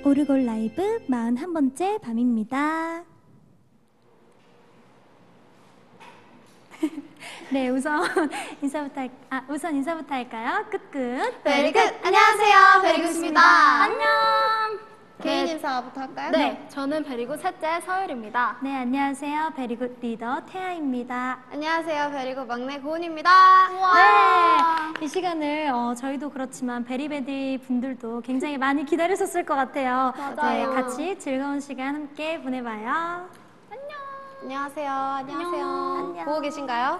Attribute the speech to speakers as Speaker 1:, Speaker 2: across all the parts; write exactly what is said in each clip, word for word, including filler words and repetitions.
Speaker 1: 오르골 라이브 사십일 번째 밤입니다. 네, 우선 인사부터 할, 아, 우선 인사부터 할까요? 끝끝.
Speaker 2: 베리굿! 안녕하세요, 베리굿입니다.
Speaker 1: 안녕.
Speaker 2: 개인 인사부터 할까요?
Speaker 3: 네, 저는 베리굿 셋째 서율입니다.
Speaker 1: 네, 안녕하세요. 베리굿 리더 태아입니다.
Speaker 2: 안녕하세요, 베리굿 막내 고은입니다.
Speaker 1: 네, 이 시간을 어, 저희도 그렇지만 베리베리 분들도 굉장히 많이 기다리셨을 것 같아요.
Speaker 2: 맞아요.
Speaker 1: 네, 같이 즐거운 시간 함께 보내봐요.
Speaker 2: 안녕하세요, 안녕하세요.
Speaker 1: 안녕.
Speaker 2: 보고 계신가요?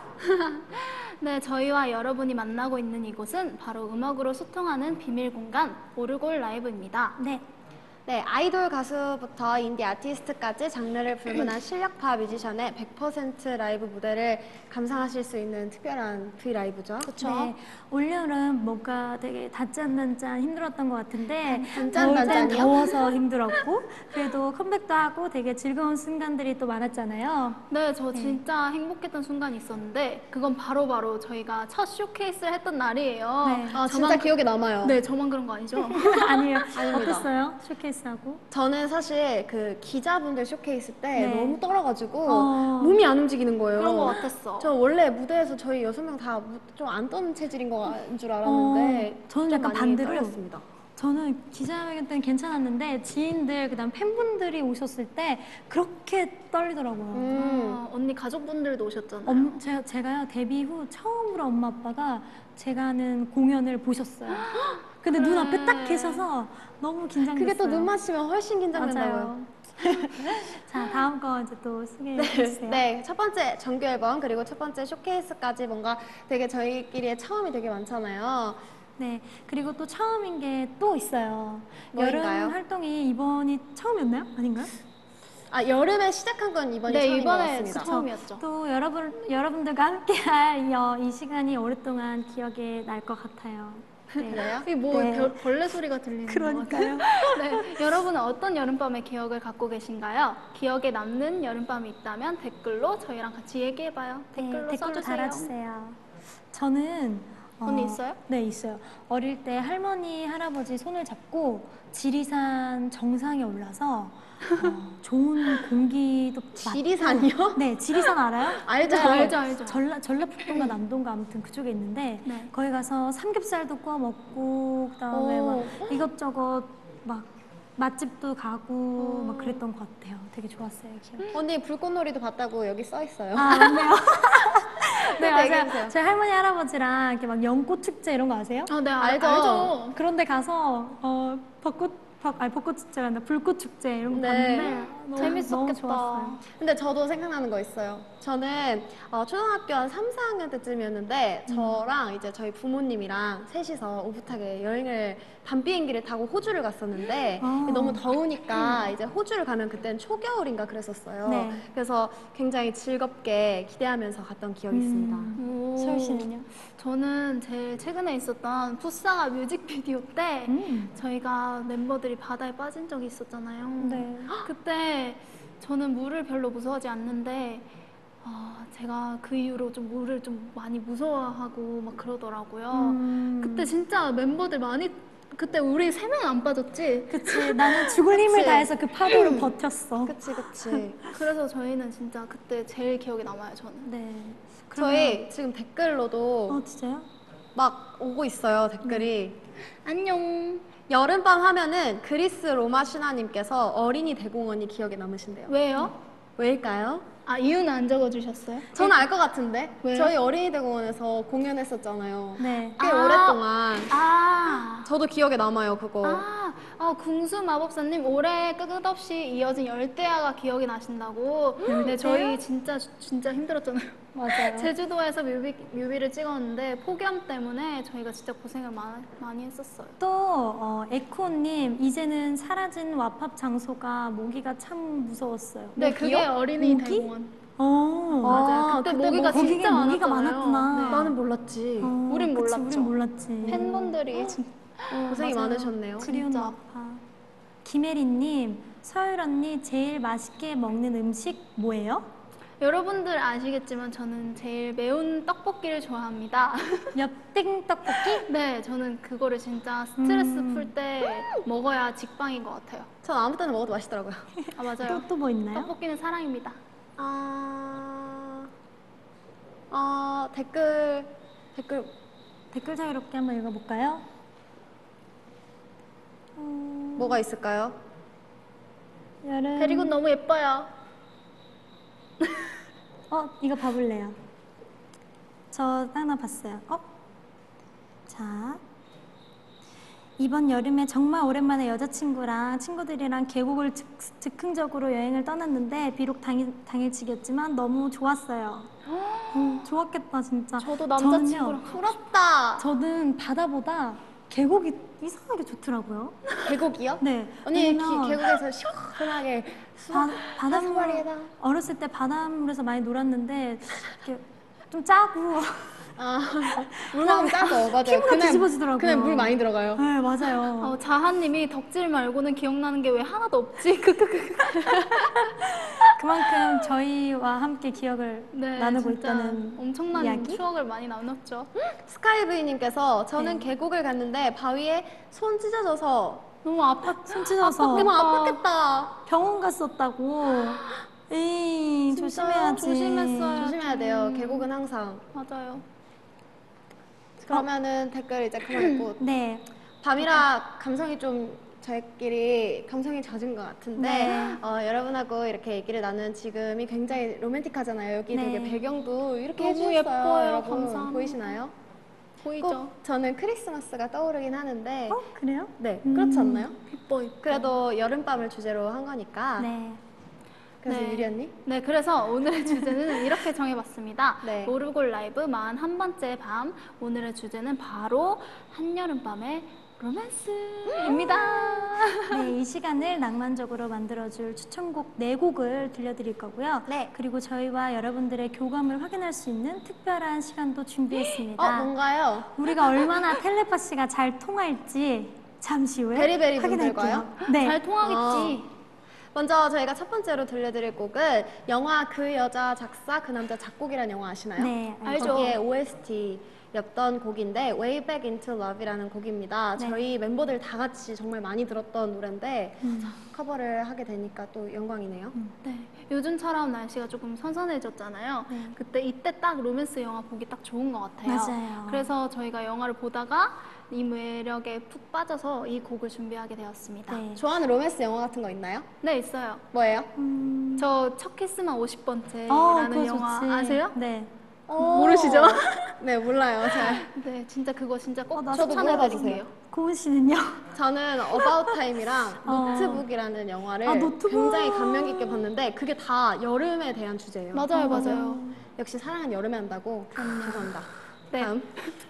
Speaker 3: 네, 저희와 여러분이 만나고 있는 이곳은 바로 음악으로 소통하는 비밀 공간 오르골 라이브입니다.
Speaker 1: 네.
Speaker 2: 네, 아이돌 가수부터 인디 아티스트까지 장르를 불문한 실력파 뮤지션의 백 퍼센트 라이브 무대를 감상하실 수 있는 특별한 브이라이브죠.
Speaker 1: 그렇죠. 네, 올여름 뭔가 되게 단짠단짠 힘들었던 것 같은데 더울 땐
Speaker 2: 단짠단짠이요?
Speaker 1: 더워서 힘들었고 그래도 컴백도 하고 되게 즐거운 순간들이 또 많았잖아요.
Speaker 3: 네, 저 진짜 행복했던 순간이 있었는데 그건 바로바로 저희가 첫 쇼케이스를 했던 날이에요.
Speaker 1: 네.
Speaker 2: 아, 진짜 기억에 남아요.
Speaker 3: 네, 저만 그런 거 아니죠?
Speaker 1: 아니에요.
Speaker 2: 아닙니다.
Speaker 1: 어땠어요? 쇼케이스하고?
Speaker 2: 저는 사실 그 기자분들 쇼케이스 때
Speaker 1: 네.
Speaker 2: 너무 떨어가지고
Speaker 1: 어.
Speaker 2: 몸이 안 움직이는 거예요.
Speaker 3: 그런 거 같았어.
Speaker 2: 저 원래 무대에서 저희 여섯 명 다 좀 안 떠는 체질인 거인 줄 알았는데
Speaker 1: 어, 저는
Speaker 2: 좀
Speaker 1: 약간
Speaker 2: 많이
Speaker 1: 반대로
Speaker 2: 떨렸습니다.
Speaker 1: 저는 기자회견 때는 괜찮았는데 지인들 그다음 팬분들이 오셨을 때 그렇게 떨리더라고요.
Speaker 2: 음.
Speaker 3: 아, 언니 가족분들도 오셨잖아요.
Speaker 1: 엄, 제가, 제가요 데뷔 후 처음으로 엄마 아빠가 제가 하는 공연을 보셨어요. 근데
Speaker 3: 그래.
Speaker 1: 눈앞에 딱 계셔서 너무 긴장됐어요.
Speaker 2: 그게 또 눈 맞추면 훨씬 긴장된다고요.
Speaker 1: 맞아요. 자, 다음 거 이제 또 소개해
Speaker 2: 네,
Speaker 1: 주세요.
Speaker 2: 네, 첫 번째 정규 앨범 그리고 첫 번째 쇼케이스까지 뭔가 되게 저희끼리의 처음이 되게 많잖아요.
Speaker 1: 네, 그리고 또 처음인 게 또 있어요.
Speaker 2: 뭐인가요?
Speaker 1: 여름 활동이 이번이 처음이었나요? 아닌가요?
Speaker 2: 아, 여름에 시작한 건 이번이
Speaker 3: 네,
Speaker 2: 처음인 것
Speaker 3: 이번에
Speaker 2: 같습니다.
Speaker 3: 처음이었죠.
Speaker 1: 또 여러분, 여러분들과 함께할 어, 이 시간이 오랫동안 기억에 날 것 같아요. 네.
Speaker 2: 그래요?
Speaker 3: 이게 뭐
Speaker 1: 네.
Speaker 3: 별- 벌레 소리가 들리는
Speaker 1: 그러니까요.
Speaker 3: 것 같아요. 네, 여러분은 어떤 여름밤의 기억을 갖고 계신가요? 기억에 남는 여름밤이 있다면 댓글로 저희랑 같이 얘기해봐요. 댓글로,
Speaker 1: 네, 댓글로
Speaker 3: 써주세요.
Speaker 1: 달아주세요. 저는
Speaker 3: 언니 있어요?
Speaker 1: 네, 있어요. 어릴 때 할머니, 할아버지 손을 잡고 지리산 정상에 올라서 어, 좋은 공기도 맡고
Speaker 2: 지리산이요?
Speaker 1: 네, 지리산 알아요?
Speaker 2: 알죠?
Speaker 3: 네, 알죠, 알죠.
Speaker 1: 전라, 전라북도인가 남도인가 아무튼 그쪽에 있는데
Speaker 3: 네.
Speaker 1: 거기 가서 삼겹살도 구워 먹고 그다음에
Speaker 2: 오.
Speaker 1: 막 이것저것 막 맛집도 가고
Speaker 2: 오.
Speaker 1: 막 그랬던 것 같아요. 되게 좋았어요, 기억.
Speaker 2: 언니 불꽃놀이도 봤다고 여기 써 있어요.
Speaker 1: 아, 맞네요. 네,
Speaker 2: 네,
Speaker 1: 맞아요.
Speaker 2: 얘기해주세요.
Speaker 1: 저희 할머니, 할아버지랑 이렇게 막 연꽃 축제 이런 거 아세요?
Speaker 3: 아, 네,
Speaker 2: 알죠?
Speaker 3: 알죠. 알죠.
Speaker 1: 그런데 가서 어, 벚꽃, 벚, 아니 벚꽃 축제가 아니라 불꽃 축제 이런 거
Speaker 2: 네.
Speaker 1: 봤는데 너무,
Speaker 3: 재밌었겠다.
Speaker 1: 너무 좋았어요.
Speaker 2: 근데 저도 생각나는 거 있어요. 저는 어, 초등학교 한 삼, 사 학년 때쯤이었는데 저랑 이제 저희 부모님이랑 셋이서 오붓하게 여행을 밤 비행기를 타고 호주를 갔었는데
Speaker 1: 아.
Speaker 2: 너무 더우니까 이제 호주를 가면 그때는 초겨울인가 그랬었어요.
Speaker 1: 네.
Speaker 2: 그래서 굉장히 즐겁게 기대하면서 갔던 기억이 있습니다.
Speaker 1: 음.
Speaker 3: 오.
Speaker 1: 서울 씨는요?
Speaker 3: 저는 제일 최근에 있었던 풋사가 뮤직비디오 때
Speaker 1: 음.
Speaker 3: 저희가 멤버들이 바다에 빠진 적이 있었잖아요.
Speaker 1: 네.
Speaker 3: 그때 저는 물을 별로 무서워하지 않는데 아, 제가 그 이후로 좀 물을 좀 많이 무서워하고 막 그러더라고요.
Speaker 1: 음.
Speaker 3: 그때 진짜 멤버들 많이 그때 우리 세 명 안 빠졌지?
Speaker 1: 그치, 나는 죽을 힘을
Speaker 2: 그치.
Speaker 1: 다해서 그 파도를 버텼어.
Speaker 2: 그치 그치.
Speaker 3: 그래서 저희는 진짜 그때 제일 기억에 남아요, 저는.
Speaker 1: 네.
Speaker 2: 저희 지금 댓글로도
Speaker 1: 어, 진짜요?
Speaker 2: 막 오고 있어요, 댓글이.
Speaker 3: 안녕.
Speaker 2: 여름밤 하면은 그리스 로마 신화님께서 어린이 대공원이 기억에 남으신대요.
Speaker 3: 왜요?
Speaker 2: 왜일까요?
Speaker 3: 아, 이유는 안 적어주셨어요?
Speaker 2: 저는 알 것 같은데.
Speaker 3: 왜요?
Speaker 2: 저희 어린이 대공원에서 공연했었잖아요.
Speaker 1: 네.
Speaker 2: 꽤
Speaker 3: 아.
Speaker 2: 오랫동안.
Speaker 3: 아.
Speaker 2: 저도 기억에 남아요, 그거.
Speaker 3: 아, 아, 궁수 마법사님 올해 끝없이 이어진 열대야가 기억이 나신다고. 근데 저희 진짜 진짜 힘들었잖아요.
Speaker 1: 맞아요.
Speaker 3: 제주도에서 뮤비, 뮤비를 찍었는데 폭염 때문에 저희가 진짜 고생을 많이, 많이 했었어요.
Speaker 1: 또 어, 에코님 이제는 사라진 와팝 장소가 모기가 참 무서웠어요.
Speaker 3: 네, 그게 어린이
Speaker 1: 모기?
Speaker 3: 대공원.
Speaker 1: 어,
Speaker 3: 맞아요. 그때 모기가
Speaker 1: 거기에
Speaker 3: 진짜
Speaker 1: 모기가
Speaker 3: 많았잖아요.
Speaker 1: 많았구나.
Speaker 3: 네.
Speaker 2: 나는 몰랐지.
Speaker 1: 어,
Speaker 3: 우린
Speaker 1: 그치,
Speaker 3: 몰랐죠.
Speaker 1: 우린 몰랐지.
Speaker 3: 팬분들이 진
Speaker 2: 고생이
Speaker 1: 맞아요.
Speaker 2: 많으셨네요.
Speaker 1: 그리운
Speaker 3: 진짜.
Speaker 1: 와파. 김혜리님, 서율 언니 제일 맛있게 먹는 음식 뭐예요?
Speaker 3: 여러분들 아시겠지만 저는 제일 매운 떡볶이를 좋아합니다.
Speaker 1: 엽땡 떡볶이?
Speaker 3: 네, 저는 그거를 진짜 스트레스
Speaker 1: 음.
Speaker 3: 풀 때 먹어야 직방인 것 같아요.
Speaker 2: 전 아무 때나 먹어도 맛있더라고요.
Speaker 3: 아, 맞아요.
Speaker 1: 또 또 뭐 있나요?
Speaker 3: 떡볶이는 사랑입니다.
Speaker 2: 아, 아 댓글 댓글
Speaker 1: 댓글 자유롭게 한번 읽어볼까요? 음,
Speaker 2: 뭐가 있을까요?
Speaker 1: 여름.
Speaker 3: 베리군 너무 예뻐요.
Speaker 1: 어, 이거 봐볼래요. 저 하나 봤어요. 어? 자, 이번 여름에 정말 오랜만에 여자친구랑 친구들이랑 계곡을 즉, 즉흥적으로 여행을 떠났는데 비록 당일, 당일치기였지만 너무 좋았어요. 음, 좋았겠다 진짜.
Speaker 3: 저도
Speaker 1: 저는요,
Speaker 3: 남자친구랑
Speaker 2: 부럽다.
Speaker 1: 저는 바다보다 계곡이 이상하게 좋더라고요.
Speaker 2: 계곡이요?
Speaker 1: 네.
Speaker 2: 언니 기,
Speaker 1: 왜냐면
Speaker 2: 계곡에서 시원하게
Speaker 1: 바,
Speaker 2: 수박
Speaker 1: 바닷물
Speaker 2: 사슴머리에다.
Speaker 1: 어렸을 때 바닷물에서 많이 놀았는데 이렇게 좀 짜고
Speaker 2: 아, 물만큼 짜서 맞아요.
Speaker 1: 피부가 뒤집어지더라고요.
Speaker 2: 그날 물 많이 들어가요.
Speaker 1: 네 맞아요.
Speaker 3: 어, 자하님이 덕질 말고는 기억나는 게 왜 하나도 없지? 크크크.
Speaker 1: 그만큼 저희와 함께 기억을
Speaker 3: 네,
Speaker 1: 나누고
Speaker 3: 진짜
Speaker 1: 있다는
Speaker 3: 엄청난
Speaker 1: 이야기?
Speaker 3: 추억을 많이 나눴죠.
Speaker 2: 스카이브이님께서 저는
Speaker 1: 네.
Speaker 2: 계곡을 갔는데 바위에 손 찢어져서
Speaker 3: 너무 아팠.
Speaker 1: 손 찢어서
Speaker 2: 너무 아팠겠다.
Speaker 1: 병원 갔었다고. 에이
Speaker 2: 진짜요?
Speaker 1: 조심해야지.
Speaker 3: 조심했어요.
Speaker 2: 조심해야 돼요. 계곡은 항상.
Speaker 3: 맞아요.
Speaker 2: 그러면은 댓글 이제 그만 읽고
Speaker 1: 네.
Speaker 2: 밤이라 감성이 좀 저희끼리 감성이 젖은 것 같은데
Speaker 1: 네.
Speaker 2: 어, 여러분하고 이렇게 얘기를 나누는 지금이 굉장히 로맨틱하잖아요. 여기
Speaker 1: 네.
Speaker 2: 되게 배경도 이렇게
Speaker 3: 너무
Speaker 2: 해주셨어요.
Speaker 3: 예뻐요.
Speaker 2: 여러분
Speaker 3: 감사합니다.
Speaker 2: 보이시나요?
Speaker 3: 보이죠?
Speaker 2: 꼭 저는 크리스마스가 떠오르긴 하는데
Speaker 1: 어 그래요?
Speaker 2: 네
Speaker 1: 음.
Speaker 2: 그렇지 않나요?
Speaker 3: 이뻐 이뻐.
Speaker 2: 그래도 여름밤을 주제로 한 거니까
Speaker 1: 네.
Speaker 2: 그래서
Speaker 3: 네.
Speaker 2: 유리 언니
Speaker 3: 네, 그래서 오늘의 주제는 이렇게 정해봤습니다.
Speaker 2: 네.
Speaker 3: 모르골 라이브 사십일 번째 밤. 오늘의 주제는 바로 한여름밤의 로맨스입니다.
Speaker 1: 네, 이 시간을 낭만적으로 만들어줄 추천곡 네 곡을 들려드릴 거고요.
Speaker 2: 네.
Speaker 1: 그리고 저희와 여러분들의 교감을 확인할 수 있는 특별한 시간도 준비했습니다.
Speaker 2: 어 뭔가요?
Speaker 1: 우리가 얼마나 텔레파시가 잘 통할지 잠시 후에
Speaker 2: 베리베리
Speaker 1: 확인할게요.
Speaker 2: 분들과요?
Speaker 1: 네.
Speaker 3: 잘 통하겠지.
Speaker 2: 먼저 저희가 첫 번째로 들려드릴 곡은 영화 그 여자 작사 그 남자 작곡이라는 영화 아시나요?
Speaker 1: 네,
Speaker 3: 알죠.
Speaker 2: 거기에 오에스티였던 곡인데 Way Back Into Love이라는 곡입니다.
Speaker 1: 네.
Speaker 2: 저희 멤버들 다 같이 정말 많이 들었던 노래인데
Speaker 1: 음.
Speaker 2: 커버를 하게 되니까 또 영광이네요.
Speaker 3: 네, 요즘처럼 날씨가 조금 선선해졌잖아요.
Speaker 1: 네.
Speaker 3: 그때 이때 딱 로맨스 영화 보기 딱 좋은 것 같아요.
Speaker 1: 맞아요.
Speaker 3: 그래서 저희가 영화를 보다가 이 매력에 푹 빠져서 이 곡을 준비하게 되었습니다.
Speaker 1: 네.
Speaker 2: 좋아하는 로맨스 영화 같은 거 있나요?
Speaker 3: 네, 있어요.
Speaker 2: 뭐예요?
Speaker 1: 음.
Speaker 3: 저 첫 키스만 오십 번째라는
Speaker 1: 어, 그거
Speaker 3: 영화
Speaker 1: 좋지.
Speaker 3: 아세요?
Speaker 1: 네.
Speaker 3: 모르시죠?
Speaker 2: 네 몰라요. 잘.
Speaker 3: 네, 진짜 그거 진짜 꼭
Speaker 1: 어, 나
Speaker 2: 저도
Speaker 3: 추천해드릴게요.
Speaker 2: 물어봐주세요.
Speaker 1: 고은 씨는요?
Speaker 2: 저는 About Time이랑
Speaker 1: 어.
Speaker 2: 노트북이라는 영화를
Speaker 1: 아, 노트북.
Speaker 2: 굉장히 감명 깊게 봤는데 그게 다 여름에 대한 주제예요.
Speaker 3: 맞아요,
Speaker 1: 어,
Speaker 3: 맞아요.
Speaker 2: 역시 사랑은 여름에 한다고. 죄송합니다.
Speaker 3: 네.
Speaker 2: 다음.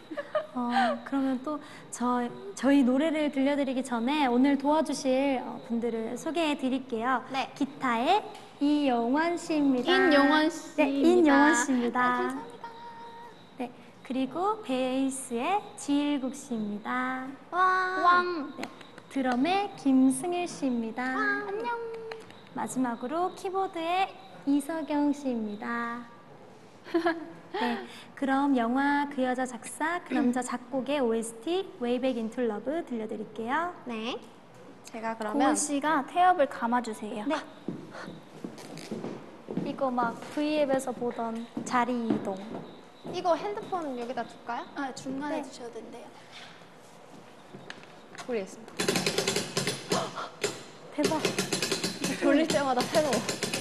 Speaker 1: 어, 그러면 또 저, 저희 노래를 들려드리기 전에 오늘 도와주실 어, 분들을 소개해 드릴게요.
Speaker 2: 네.
Speaker 1: 기타의 이영원 씨입니다.
Speaker 3: 인영원
Speaker 1: 네,
Speaker 3: 씨입니다.
Speaker 1: 인영원 씨입니다.
Speaker 3: 아, 감사합니다.
Speaker 1: 네, 그리고 베이스의 지일국 씨입니다.
Speaker 2: 와.
Speaker 3: 왕.
Speaker 1: 네, 드럼의 김승일 씨입니다.
Speaker 3: 안녕.
Speaker 1: 마지막으로 키보드의 이석영 씨입니다. 네, 그럼 영화 그 여자 작사 그 남자 작곡의 오에스티 Way Back Into Love 들려드릴게요.
Speaker 2: 네. 제가
Speaker 3: 고은
Speaker 2: 그러면
Speaker 3: 씨가 태엽을 감아주세요.
Speaker 1: 네. 이거 막 V앱에서 보던 자리 이동.
Speaker 2: 이거 핸드폰 여기다 둘까요?
Speaker 3: 아, 중간에
Speaker 1: 네.
Speaker 3: 주셔도 된대요.
Speaker 2: 모르겠습니다.
Speaker 1: 대박.
Speaker 2: 돌릴 때마다 새로워.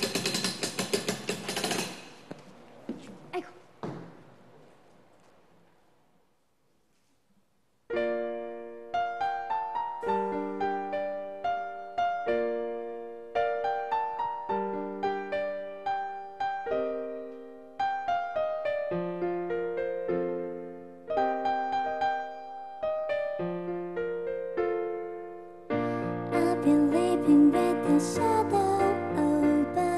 Speaker 2: 아이고.
Speaker 4: I've been living with a shadow over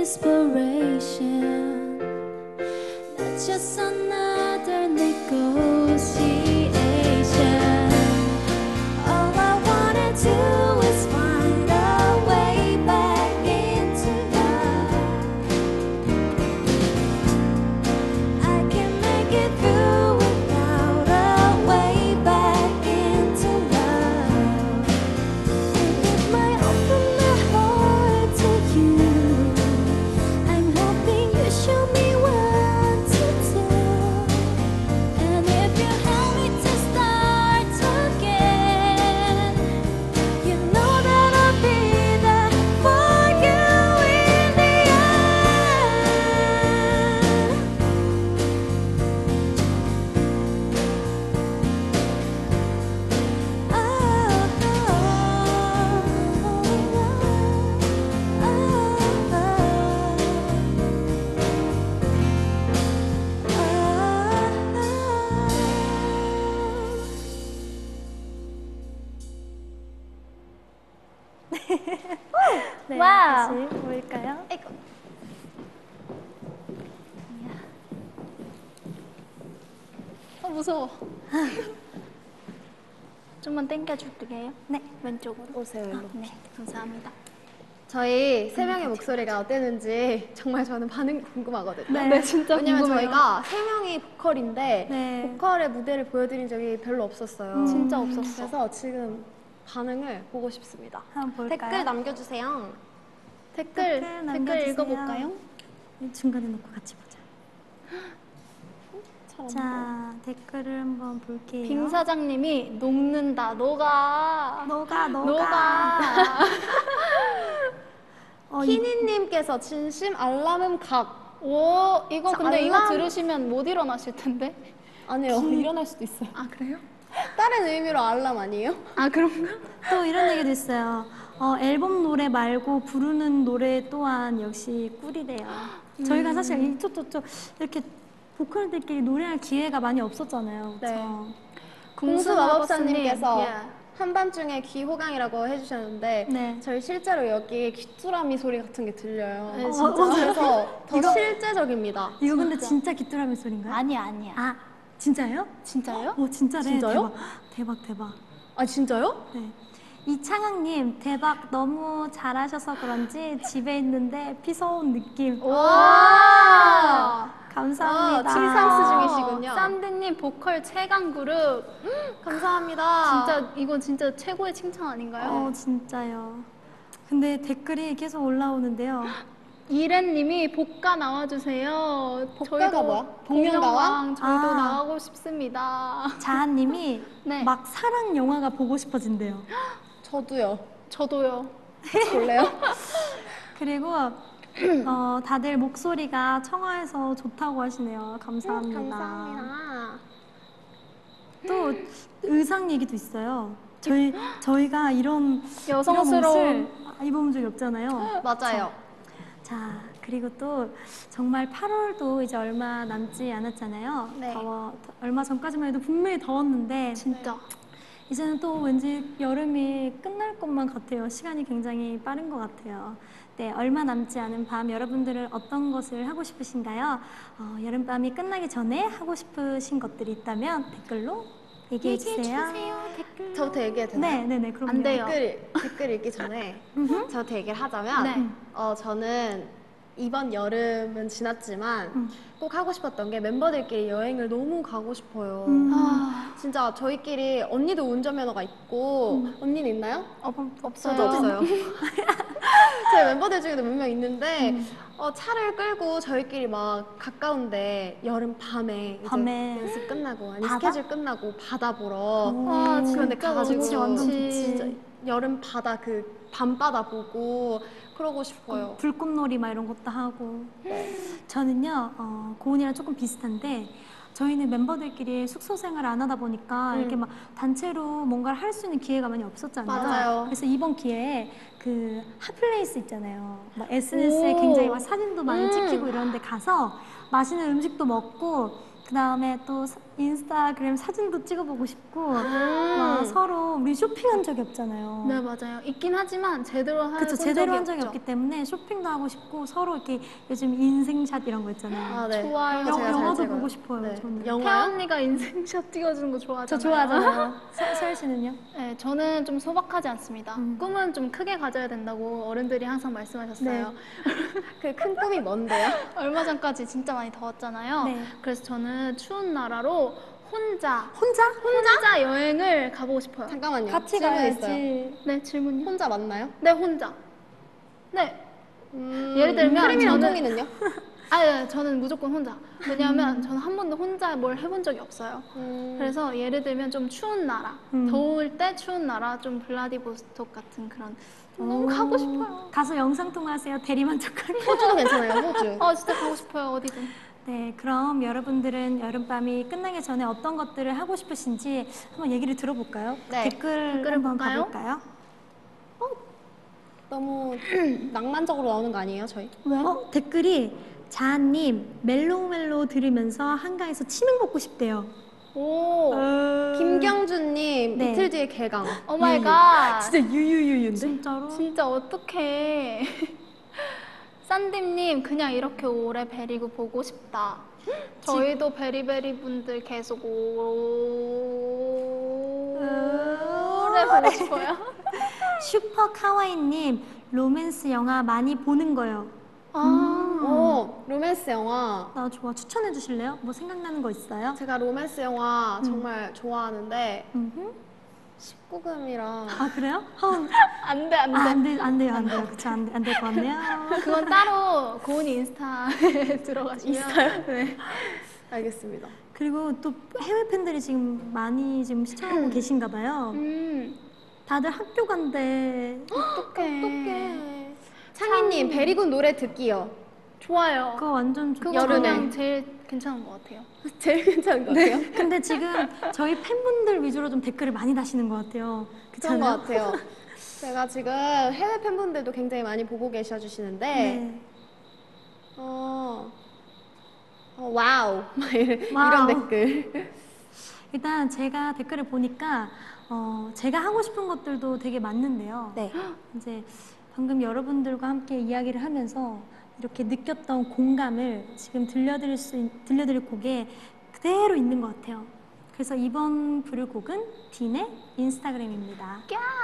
Speaker 1: inspiration, not just another negotiation. All I wanna do is find a way back into love. I can make it through without a way back into love. And if I open my heart to you, I'm hoping you show me what to do. And if you help me to start again, you know that I'll be there for you in the 네,
Speaker 3: 와우.
Speaker 1: 다시 보일까요?
Speaker 2: 아이고. 어, 무서워.
Speaker 3: 좀만 당겨줄게요.
Speaker 1: 네.
Speaker 3: 왼쪽으로.
Speaker 2: 오세요, 일로.
Speaker 3: 네, 감사합니다.
Speaker 2: 저희 세 명의 목소리가 어땠는지 정말 저는 반응이 궁금하거든요.
Speaker 1: 네. 네,
Speaker 3: 진짜
Speaker 2: 왜냐면
Speaker 3: 궁금해요.
Speaker 2: 저희가 세 명이 보컬인데
Speaker 1: 네.
Speaker 2: 보컬의 무대를 보여드린 적이 별로 없었어요.
Speaker 1: 음.
Speaker 3: 진짜 없었어.
Speaker 2: 그래서 지금 반응을 보고 싶습니다.
Speaker 1: 한번 볼까요?
Speaker 2: 댓글 남겨주세요.
Speaker 3: 댓글,
Speaker 1: 댓글
Speaker 3: 댓글,
Speaker 1: 남겨주세요.
Speaker 3: 읽어볼까요?
Speaker 1: 중간에 놓고 같이 보자.
Speaker 2: 잘
Speaker 1: 자, 댓글을 한번 볼게요.
Speaker 3: 빙 사장님이 녹는다, 녹아.
Speaker 1: 녹아, 녹아.
Speaker 3: 녹아.
Speaker 1: 어, 이-
Speaker 2: 희니님께서 진심 알람음 각.
Speaker 3: 오, 이거
Speaker 2: 저
Speaker 3: 근데 이거
Speaker 2: 알람-
Speaker 3: 들으시면 못 일어나실 텐데.
Speaker 2: 아니요, 일어날 수도 있어요.
Speaker 3: 아, 그래요?
Speaker 2: 다른 의미로 알람 아니에요?
Speaker 3: 아, 그런가?
Speaker 1: 또 이런 얘기도 있어요. 어, 앨범 노래 말고 부르는 노래 또한 역시 꿀이래요. 저희가 사실 이쪽저쪽 이렇게 보컬들끼리 노래할 기회가 많이 없었잖아요.
Speaker 2: 네.
Speaker 1: 그쵸?
Speaker 2: 궁수 마법사님께서
Speaker 3: 예.
Speaker 2: 한밤중에 귀호강이라고 해주셨는데
Speaker 1: 네.
Speaker 2: 저희 실제로 여기 귀뚜라미 소리 같은 게 들려요.
Speaker 3: 네,
Speaker 1: 진짜.
Speaker 2: 그래서 더 실제적입니다.
Speaker 1: 이거 근데 진짜 귀뚜라미 소리인가요?
Speaker 3: 아니야, 아니야.
Speaker 1: 아, 진짜요?
Speaker 3: 진짜요?
Speaker 1: 어, 진짜래.
Speaker 2: 진짜요?
Speaker 1: 대박, 대박, 대박.
Speaker 2: 아 진짜요?
Speaker 1: 네. 이창학님, 대박 너무 잘하셔서 그런지 집에 있는데 피서온 느낌.
Speaker 3: 와!
Speaker 1: 감사합니다.
Speaker 2: 아, 칠삼스 중이시군요.
Speaker 3: 쌈디님 보컬 최강 그룹.
Speaker 2: 감사합니다.
Speaker 3: 진짜 이거 진짜 최고의 칭찬 아닌가요?
Speaker 1: 어, 진짜요. 근데 댓글이 계속 올라오는데요.
Speaker 3: 이랜님이 복가 나와주세요.
Speaker 2: 복가가
Speaker 3: 저희도
Speaker 2: 뭐야? 복면가왕?
Speaker 3: 저희도
Speaker 1: 아.
Speaker 3: 나가고 싶습니다.
Speaker 1: 자한님이
Speaker 3: 네.
Speaker 1: 막 사랑 영화가 보고 싶어진대요.
Speaker 2: 저도요.
Speaker 3: 저도요.
Speaker 2: 볼래요?
Speaker 1: 그리고 어, 다들 목소리가 청아해서 좋다고 하시네요. 감사합니다.
Speaker 2: 감사합니다.
Speaker 1: 또 의상 얘기도 있어요. 저희 저희가 이런
Speaker 3: 여성스러운.
Speaker 1: 이런 옷을 입어본 적이 없잖아요.
Speaker 2: 맞아요.
Speaker 1: 자, 그리고 또 정말 팔월도 이제 얼마 남지 않았잖아요.
Speaker 2: 네.
Speaker 1: 더워 더- 얼마 전까지만 해도 분명히 더웠는데
Speaker 3: 진짜.
Speaker 1: 이제는 또 왠지 여름이 끝날 것만 같아요. 시간이 굉장히 빠른 것 같아요. 네, 얼마 남지 않은 밤 여러분들은 어떤 것을 하고 싶으신가요? 어, 여름밤이 끝나기 전에 하고 싶으신 것들이 있다면 댓글로 얘기해 주세요.
Speaker 3: 댓글.
Speaker 2: 저부터 얘기해도 되나요?
Speaker 1: 네, 네, 네, 그럼요.
Speaker 3: 안 돼요.
Speaker 2: 댓글, 댓글 읽기 전에 저부터 얘기를 하자면
Speaker 3: 네.
Speaker 2: 어, 저는 이번 여름은 지났지만
Speaker 1: 음.
Speaker 2: 꼭 하고 싶었던 게 멤버들끼리 여행을 너무 가고 싶어요.
Speaker 1: 음.
Speaker 3: 아,
Speaker 2: 진짜 저희끼리 언니도 운전면허가 있고
Speaker 1: 음.
Speaker 2: 언니는 있나요?
Speaker 3: 어, 없어요.
Speaker 2: 저도 없어요. 저희 멤버들 중에도 몇 명 있는데
Speaker 1: 음.
Speaker 2: 어, 차를 끌고 저희끼리 막 가까운데 여름 밤에 이제
Speaker 1: 밤에.
Speaker 2: 연습 끝나고 아니
Speaker 1: 바다?
Speaker 2: 스케줄 끝나고 바다 보러
Speaker 3: 아,
Speaker 1: 오.
Speaker 2: 그런데
Speaker 3: 진짜
Speaker 2: 가가지고
Speaker 1: 좋지, 완전
Speaker 3: 좋지.
Speaker 1: 좋지.
Speaker 2: 진짜 여름 바다 그 밤바다 보고 그러고 싶어요.
Speaker 1: 불꽃놀이 막 이런 것도 하고.
Speaker 2: 네.
Speaker 1: 저는요, 어, 고은이랑 조금 비슷한데 저희는 멤버들끼리 숙소 생활을 안 하다 보니까
Speaker 2: 음.
Speaker 1: 이렇게 막 단체로 뭔가를 할 수 있는 기회가 많이 없었잖아요.
Speaker 2: 맞아요.
Speaker 1: 그래서 이번 기회에 그 핫플레이스 있잖아요. 막 에스엔에스에
Speaker 2: 오.
Speaker 1: 굉장히 막 사진도 많이
Speaker 2: 음.
Speaker 1: 찍히고 이런 데 가서 맛있는 음식도 먹고 그 다음에 또 인스타그램 사진도 찍어보고 싶고
Speaker 2: 음.
Speaker 1: 막 서로 우리 쇼핑한 적이 없잖아요.
Speaker 3: 네, 맞아요. 있긴 하지만 제대로 한
Speaker 1: 그쵸, 제대로 한 적이
Speaker 3: 없죠.
Speaker 1: 없기 때문에 쇼핑도 하고 싶고 서로 이렇게 요즘 인생샷 이런 거 있잖아요.
Speaker 2: 아, 네.
Speaker 3: 좋아요.
Speaker 2: 그런 거 제가
Speaker 1: 영-
Speaker 2: 잘
Speaker 1: 영화도
Speaker 2: 찍어요.
Speaker 1: 보고 싶어요,
Speaker 2: 네.
Speaker 1: 저는.
Speaker 3: 태연
Speaker 2: 영화요?
Speaker 3: 언니가 인생샷 찍어주는 거 좋아하잖아요.
Speaker 1: 저 좋아하잖아요. 서, 서열 씨는요?
Speaker 3: 네, 저는 좀 소박하지 않습니다.
Speaker 1: 음.
Speaker 3: 꿈은 좀 크게 가져야 된다고 어른들이 항상 말씀하셨어요.
Speaker 2: 그 큰 꿈이 뭔데요?
Speaker 3: 얼마 전까지 진짜 많이 더웠잖아요.
Speaker 1: 네.
Speaker 3: 그래서 저는 추운 나라로 혼자
Speaker 1: 혼자?
Speaker 3: 혼자 여행을 가보고 싶어요.
Speaker 2: 잠깐만요.
Speaker 1: 같이
Speaker 2: 질문
Speaker 1: 가야지.
Speaker 2: 있어요.
Speaker 3: 네, 질문요?
Speaker 2: 혼자 맞나요?
Speaker 3: 네, 혼자. 네.
Speaker 2: 음,
Speaker 3: 예를 들면
Speaker 2: 크림이랑
Speaker 3: 저는-
Speaker 2: 똥이는요?
Speaker 3: 아, 네, 저는 무조건 혼자. 왜냐하면 저는 한 번도 혼자 뭘 해본 적이 없어요.
Speaker 2: 음,
Speaker 3: 그래서 예를 들면 좀 추운 나라,
Speaker 1: 음.
Speaker 3: 더울 때 추운 나라, 좀 블라디보스톡 같은 그런 너무
Speaker 1: 오.
Speaker 3: 가고 싶어요.
Speaker 1: 가서 영상 통화하세요. 대리만족하게.
Speaker 2: 호주도 괜찮아요. 호주.
Speaker 3: 아, 진짜 가고 싶어요, 어디든.
Speaker 1: 네, 그럼 여러분들은 여름밤이 끝나기 전에 어떤 것들을 하고 싶으신지 한번 얘기를 들어볼까요?
Speaker 2: 네,
Speaker 1: 댓글
Speaker 3: 댓글을
Speaker 1: 한번
Speaker 3: 볼까요?
Speaker 1: 가볼까요?
Speaker 2: 너무 낭만적으로 나오는 거 아니에요, 저희?
Speaker 1: 어, 댓글이 자아님 멜로우 멜로우 들으면서 한강에서 치맥 먹고 싶대요.
Speaker 3: 오,
Speaker 2: 김경준님
Speaker 1: 네.
Speaker 2: 이틀 뒤에 개강.
Speaker 3: 오 마이 갓.
Speaker 1: 진짜 유유유유인데? 진짜로?
Speaker 3: 진짜 어떡해. 싼dim님 그냥 이렇게 오래 베리고 보고 싶다. 저희도 베리베리 분들 계속 오래 보고 싶어요.
Speaker 1: 슈퍼 카와이님 로맨스 영화 많이 보는 거요.
Speaker 3: 아,
Speaker 2: 오, 로맨스 영화.
Speaker 1: 나 좋아. 추천해 주실래요? 뭐 생각나는 거 있어요?
Speaker 2: 제가 로맨스 영화 정말 좋아하는데
Speaker 1: 음흠.
Speaker 2: 십구 금이라
Speaker 1: 아 그래요? 어,
Speaker 3: 안 돼, 안 돼.
Speaker 1: 아, 안, 돼, 안 돼요, 안 돼요. 그쵸, 안, 안 될 것 같네요.
Speaker 3: 그건 따로 고은이 인스타에 들어가시면 있어요? 네.
Speaker 2: 알겠습니다.
Speaker 1: 그리고 또 해외 팬들이 지금 많이 지금 시청하고 계신가 봐요.
Speaker 3: 음,
Speaker 1: 다들 학교 간대.
Speaker 3: 어떡해.
Speaker 2: 어떡해. 창희님 베리굿 노래 듣기요.
Speaker 3: 좋아요.
Speaker 1: 그거 완전 좋죠.
Speaker 3: 그거
Speaker 2: 여름에.
Speaker 3: 그냥 제일 괜찮은 것 같아요.
Speaker 2: 제일 괜찮은 것 같아요.
Speaker 1: 근데 지금 저희 팬분들 위주로 좀 댓글을 많이 다시는 것 같아요.
Speaker 2: 그런 것
Speaker 1: 그렇잖아요?
Speaker 2: 같아요. 제가 지금 해외 팬분들도 굉장히 많이 보고 계셔 주시는데
Speaker 1: 네.
Speaker 2: 어, 어, 와우 막 이런,
Speaker 1: 와우.
Speaker 2: 이런 댓글.
Speaker 1: 일단 제가 댓글을 보니까 어, 제가 하고 싶은 것들도 되게 많는데요.
Speaker 2: 네.
Speaker 1: 이제 방금 여러분들과 함께 이야기를 하면서 이렇게 느꼈던 공감을 지금 들려드릴 수 있- 들려드릴 곡에 그대로 있는 것 같아요. 그래서 이번 부를 곡은 딘의 인스타그램입니다.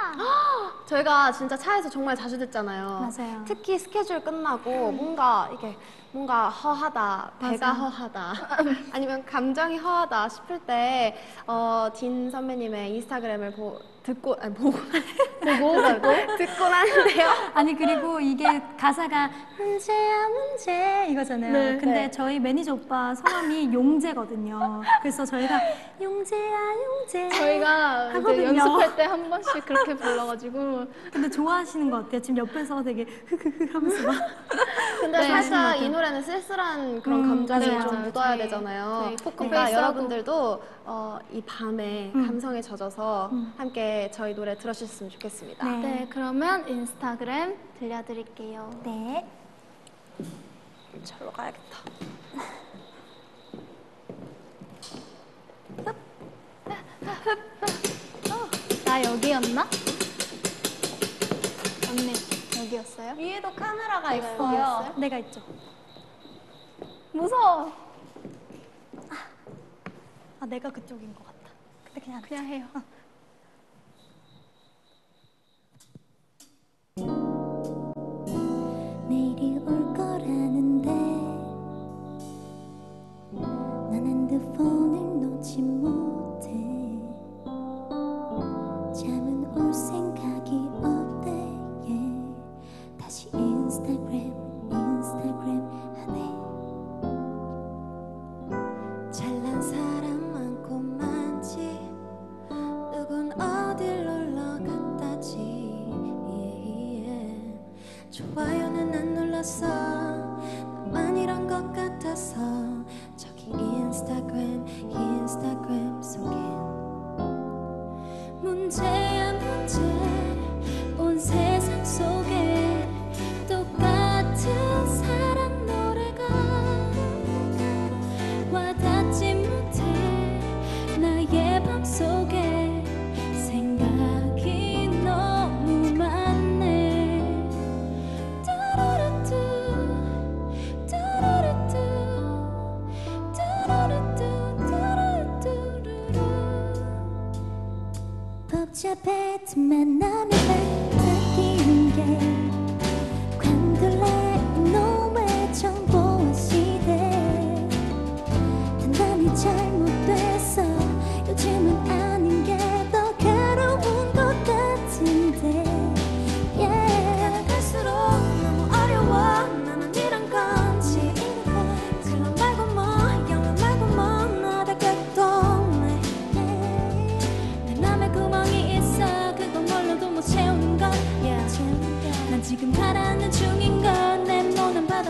Speaker 2: 저희가 진짜 차에서 정말 자주 듣잖아요.
Speaker 1: 맞아요.
Speaker 2: 특히 스케줄 끝나고 뭔가 이게 뭔가 허하다, 배가
Speaker 1: 맞아요.
Speaker 2: 허하다, 아니면 감정이 허하다 싶을 때 어, 딘 선배님의 인스타그램을 보, 듣고 아니 보고 보고 듣고 듣곤 하는데요.
Speaker 1: 아니 그리고 이게 가사가 문제야 문제 이거잖아요.
Speaker 3: 네.
Speaker 1: 근데
Speaker 2: 네.
Speaker 1: 저희 매니저 오빠 성함이 용재거든요. 그래서 저희가 용재야 용재.
Speaker 3: 저희가 이제
Speaker 1: 하거든요.
Speaker 3: 연습할 때 한 번씩 그렇게 불러가지고
Speaker 1: 근데 좋아하시는 것 같아요. 지금 옆에서 되게 흐흐흐 하면서 막.
Speaker 2: 근데
Speaker 3: 네.
Speaker 2: 살짝 이 노래는 쓸쓸한 그런
Speaker 1: 음,
Speaker 2: 감정이
Speaker 1: 맞아요,
Speaker 2: 좀
Speaker 3: 맞아요.
Speaker 2: 묻어야
Speaker 3: 저희-
Speaker 2: 되잖아요.
Speaker 3: 저희 포커페이스하고.
Speaker 2: 그러니까 여러분들도 어, 이 밤에
Speaker 1: 음.
Speaker 2: 감성에 젖어서
Speaker 1: 음.
Speaker 2: 함께 저희 노래 들어주셨으면 좋겠습니다.
Speaker 1: 네.
Speaker 3: 네, 그러면 인스타그램 들려드릴게요.
Speaker 1: 네.
Speaker 2: 절로 가야겠다.
Speaker 3: 나 여기였나? 언니 여기였어요?
Speaker 2: 위에도 카메라가
Speaker 3: 있어요.
Speaker 1: 내가 있죠.
Speaker 3: 무서워.
Speaker 1: 아 내가 그쪽인 것 같다. 근데 그냥
Speaker 3: 그냥 해요.
Speaker 4: 내일이 올 거라는데 난 핸드폰을 놓지 못해 잠은 올 생각이 없대 yeah. 다시 인스타그램 인스타그램 하네 잘난 사람 많고 많지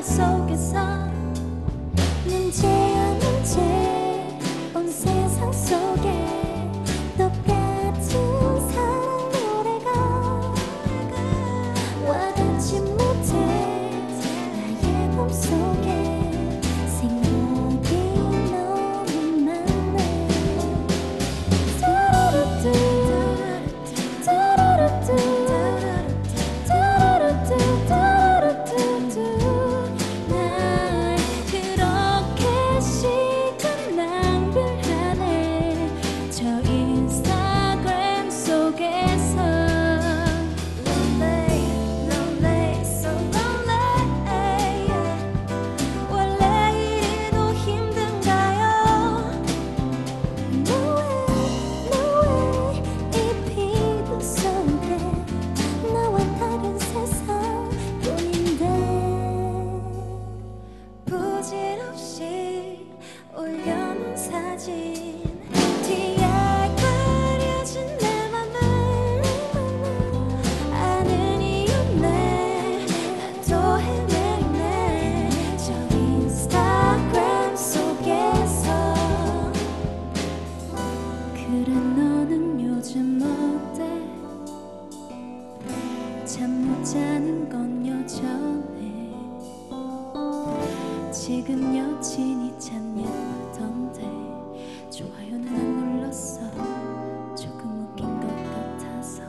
Speaker 4: 속에서 문제야 문제 온 세상 속에 똑같은 사랑 노래가 와닿지 못해 나의 맘속에 생각이 너무 많네 따라라뚜 따라라뚜 따라라뚜 따라라뚜 날 그렇게 시간 낭비하네 저 인스타그램 속에서 Lonely, lonely, so lonely 원래 이래도 힘든가요 No way, no way 이 비도 속에 나와 다른 세상뿐인데 부질없이 올려놓은 사진 뒤에 가려진 내 맘을 아는 이유 없네 또 헤매네 저 인스타그램 속에서 그래 너는 요즘 어때 잠 못 자는 건 여전해 지금 여친이 참 예쁘던데 좋아요는 안 눌렀어 조금 웃긴 것 같아서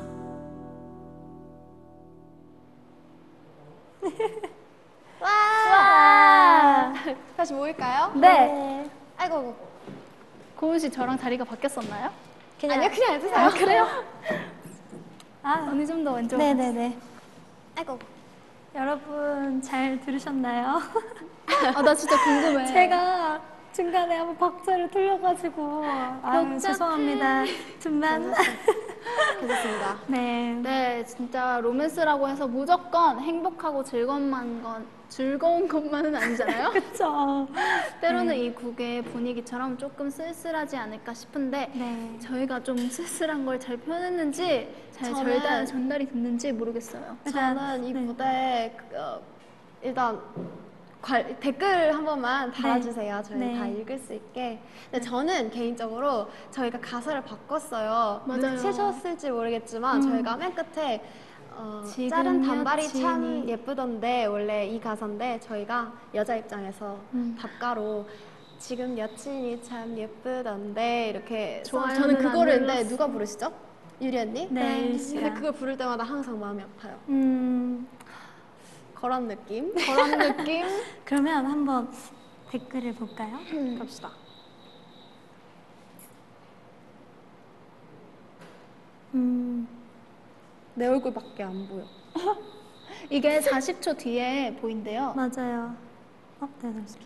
Speaker 2: 와! 다시 모일까요?
Speaker 3: 네.
Speaker 2: 아이고.
Speaker 3: 고은 씨 저랑 자리가 바뀌었었나요?
Speaker 2: 아니요, 그냥 해주세요.
Speaker 3: 그래요?
Speaker 1: 아,
Speaker 3: 언니 좀 더 왼쪽.
Speaker 1: 네네네.
Speaker 2: 아이고.
Speaker 1: 여러분 잘 들으셨나요?
Speaker 3: 아, 나 진짜 궁금해.
Speaker 1: 제가 중간에 한번 박자를 틀려가지고 아,
Speaker 3: 복잡해.
Speaker 1: 죄송합니다. 좀만.
Speaker 2: 괜찮습니다.
Speaker 1: 네.
Speaker 3: 네, 진짜 로맨스라고 해서 무조건 행복하고 즐거운 건 즐거운 것만은 아니잖아요.
Speaker 1: 그쵸.
Speaker 3: 때로는 이 곡의 분위기처럼 조금 쓸쓸하지 않을까 싶은데
Speaker 1: 네.
Speaker 3: 저희가 좀 쓸쓸한 걸 잘 표현했는지 잘
Speaker 2: 저는-
Speaker 3: 절단 전달이 됐는지 모르겠어요.
Speaker 2: 저는 이
Speaker 1: 네.
Speaker 2: 무대에 그, 어, 일단 관- 댓글 한 번만 달아주세요. 저희
Speaker 1: 네.
Speaker 2: 다 읽을 수 있게. 근데 저는 개인적으로 저희가 가사를 바꿨어요.
Speaker 3: 맞아요.
Speaker 2: 눈치채셨을지 모르겠지만
Speaker 1: 음.
Speaker 2: 저희가 맨 끝에 어,
Speaker 3: 지금
Speaker 2: 자른 단발이 참
Speaker 3: 여친이-
Speaker 2: 예쁘던데 원래 이 가사인데 저희가 여자 입장에서
Speaker 1: 음.
Speaker 2: 답가로 지금 여친이 참 예쁘던데 이렇게 써-
Speaker 3: 좋아요는
Speaker 2: 저는
Speaker 3: 안
Speaker 2: 그거를 근데
Speaker 3: 눌렀어.
Speaker 2: 누가 부르시죠? 유리 언니?
Speaker 1: 네, 유리 씨가.
Speaker 2: 근데 그걸 부를 때마다 항상 마음이 아파요.
Speaker 1: 음,
Speaker 2: 그런 느낌?
Speaker 3: 그런 느낌?
Speaker 1: 그러면 한번 댓글을 볼까요?
Speaker 2: 갑시다.
Speaker 1: 음,
Speaker 2: 내 얼굴밖에 안 보여.
Speaker 3: 이게 사십 초 뒤에 보인대요.
Speaker 1: 맞아요. 어, 네, 잠시만요.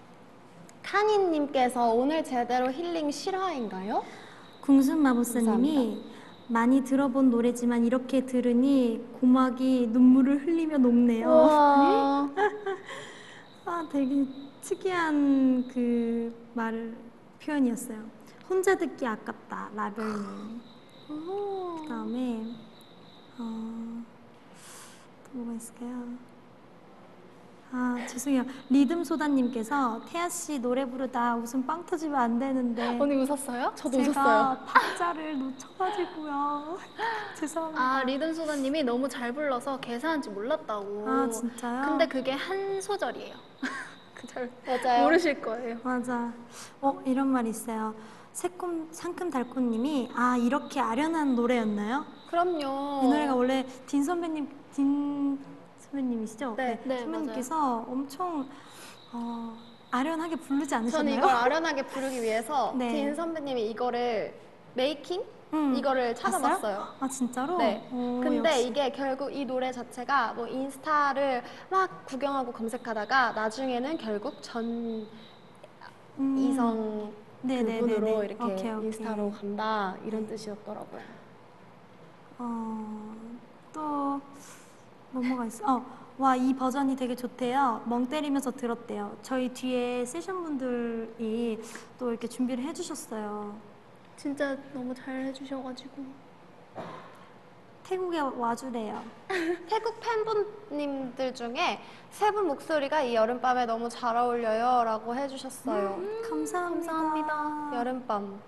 Speaker 2: 타니님께서 오늘 제대로 힐링 실화인가요?
Speaker 1: 궁순마법사님이 많이 들어본 노래지만 이렇게 들으니 고막이 눈물을 흘리며 녹네요.
Speaker 3: 우와.
Speaker 1: 아, 되게 특이한 그 말을 표현이었어요. 혼자 듣기 아깝다, 라벨님. 그 다음에 어, 또 뭐가 있을까요? 아, 죄송해요. 리듬소다님께서 태아 씨 노래 부르다 웃음 빵 터지면 안 되는데
Speaker 3: 언니 웃었어요?
Speaker 2: 저도
Speaker 1: 제가
Speaker 2: 웃었어요.
Speaker 1: 박자를 놓쳐가지고요. 죄송합니다.
Speaker 3: 아, 리듬소다님이 너무 잘 불러서 계산한지 몰랐다고.
Speaker 1: 아, 진짜요?
Speaker 3: 근데 그게 한 소절이에요. 그 잘
Speaker 2: 맞아요.
Speaker 3: 모르실 거예요.
Speaker 1: 맞아. 어, 이런 말이 있어요. 새콤 상큼 달콤님이 아, 이렇게 아련한 노래였나요?
Speaker 2: 그럼요.
Speaker 1: 이 노래가 원래 딘 선배님, 딘 선배님이시죠?
Speaker 2: 네,
Speaker 3: 네,
Speaker 1: 선배님께서 엄청 어, 아련하게 부르지
Speaker 2: 저는
Speaker 1: 않으셨나요?
Speaker 2: 이걸 아련하게 부르기 위해서
Speaker 1: 네.
Speaker 2: 딘 선배님이 이거를 메이킹?
Speaker 1: 음,
Speaker 2: 이거를
Speaker 1: 봤어요?
Speaker 2: 찾아봤어요.
Speaker 1: 아, 진짜로?
Speaker 2: 네.
Speaker 1: 오,
Speaker 2: 근데
Speaker 1: 역시.
Speaker 2: 이게 결국 이 노래 자체가 뭐 인스타를 막 구경하고 검색하다가 나중에는 결국 전
Speaker 1: 음,
Speaker 2: 이성
Speaker 1: 네네네네.
Speaker 2: 그분으로 이렇게
Speaker 1: 오케이, 오케이.
Speaker 2: 인스타로 간다 이런 뜻이었더라고요.
Speaker 1: 어, 또 뭐뭐가 있어? 어, 와, 이 버전이 되게 좋대요. 멍 때리면서 들었대요. 저희 뒤에 세션 분들이 또 이렇게 준비를 해주셨어요.
Speaker 3: 진짜 너무 잘 해주셔가지고.
Speaker 1: 태국에 와주래요.
Speaker 2: 태국 팬분님들 중에 세 분 목소리가 이 여름밤에 너무 잘 어울려요 라고 해주셨어요.
Speaker 1: 감사합니다.
Speaker 3: 감사합니다.
Speaker 2: 여름밤.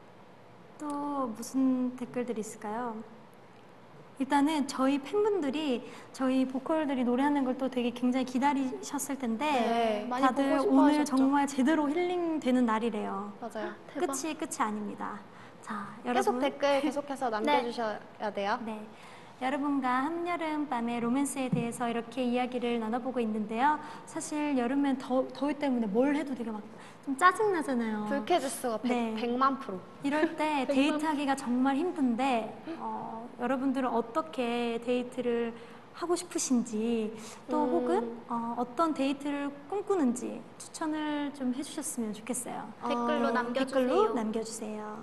Speaker 1: 또 무슨 댓글들이 있을까요? 일단은 저희 팬분들이 저희 보컬들이 노래하는 걸 또 되게 굉장히 기다리셨을 텐데
Speaker 2: 네,
Speaker 3: 많이
Speaker 1: 다들
Speaker 3: 보고 싶어
Speaker 1: 오늘
Speaker 3: 하셨죠?
Speaker 1: 정말 제대로 힐링되는 날이래요.
Speaker 2: 맞아요.
Speaker 3: 대박.
Speaker 1: 끝이 끝이 아닙니다. 자,
Speaker 2: 계속
Speaker 1: 여러분.
Speaker 2: 댓글 계속해서 남겨주셔야 돼요.
Speaker 1: 네. 여러분과 한여름 밤의 로맨스에 대해서 이렇게 이야기를 나눠보고 있는데요. 사실 여름엔 더, 더위 때문에 뭘 해도 되게 막 좀 짜증나잖아요.
Speaker 2: 불쾌지수가 백,
Speaker 1: 네.
Speaker 2: 백만 프로.
Speaker 1: 이럴 때 데이트하기가 정말 힘든데 어, 여러분들은 어떻게 데이트를 하고 싶으신지 또
Speaker 2: 음.
Speaker 1: 혹은 어, 어떤 데이트를 꿈꾸는지 추천을 좀 해주셨으면 좋겠어요.
Speaker 3: 댓글로
Speaker 2: 어,
Speaker 3: 남겨주세요.
Speaker 1: 댓글로 남겨주세요.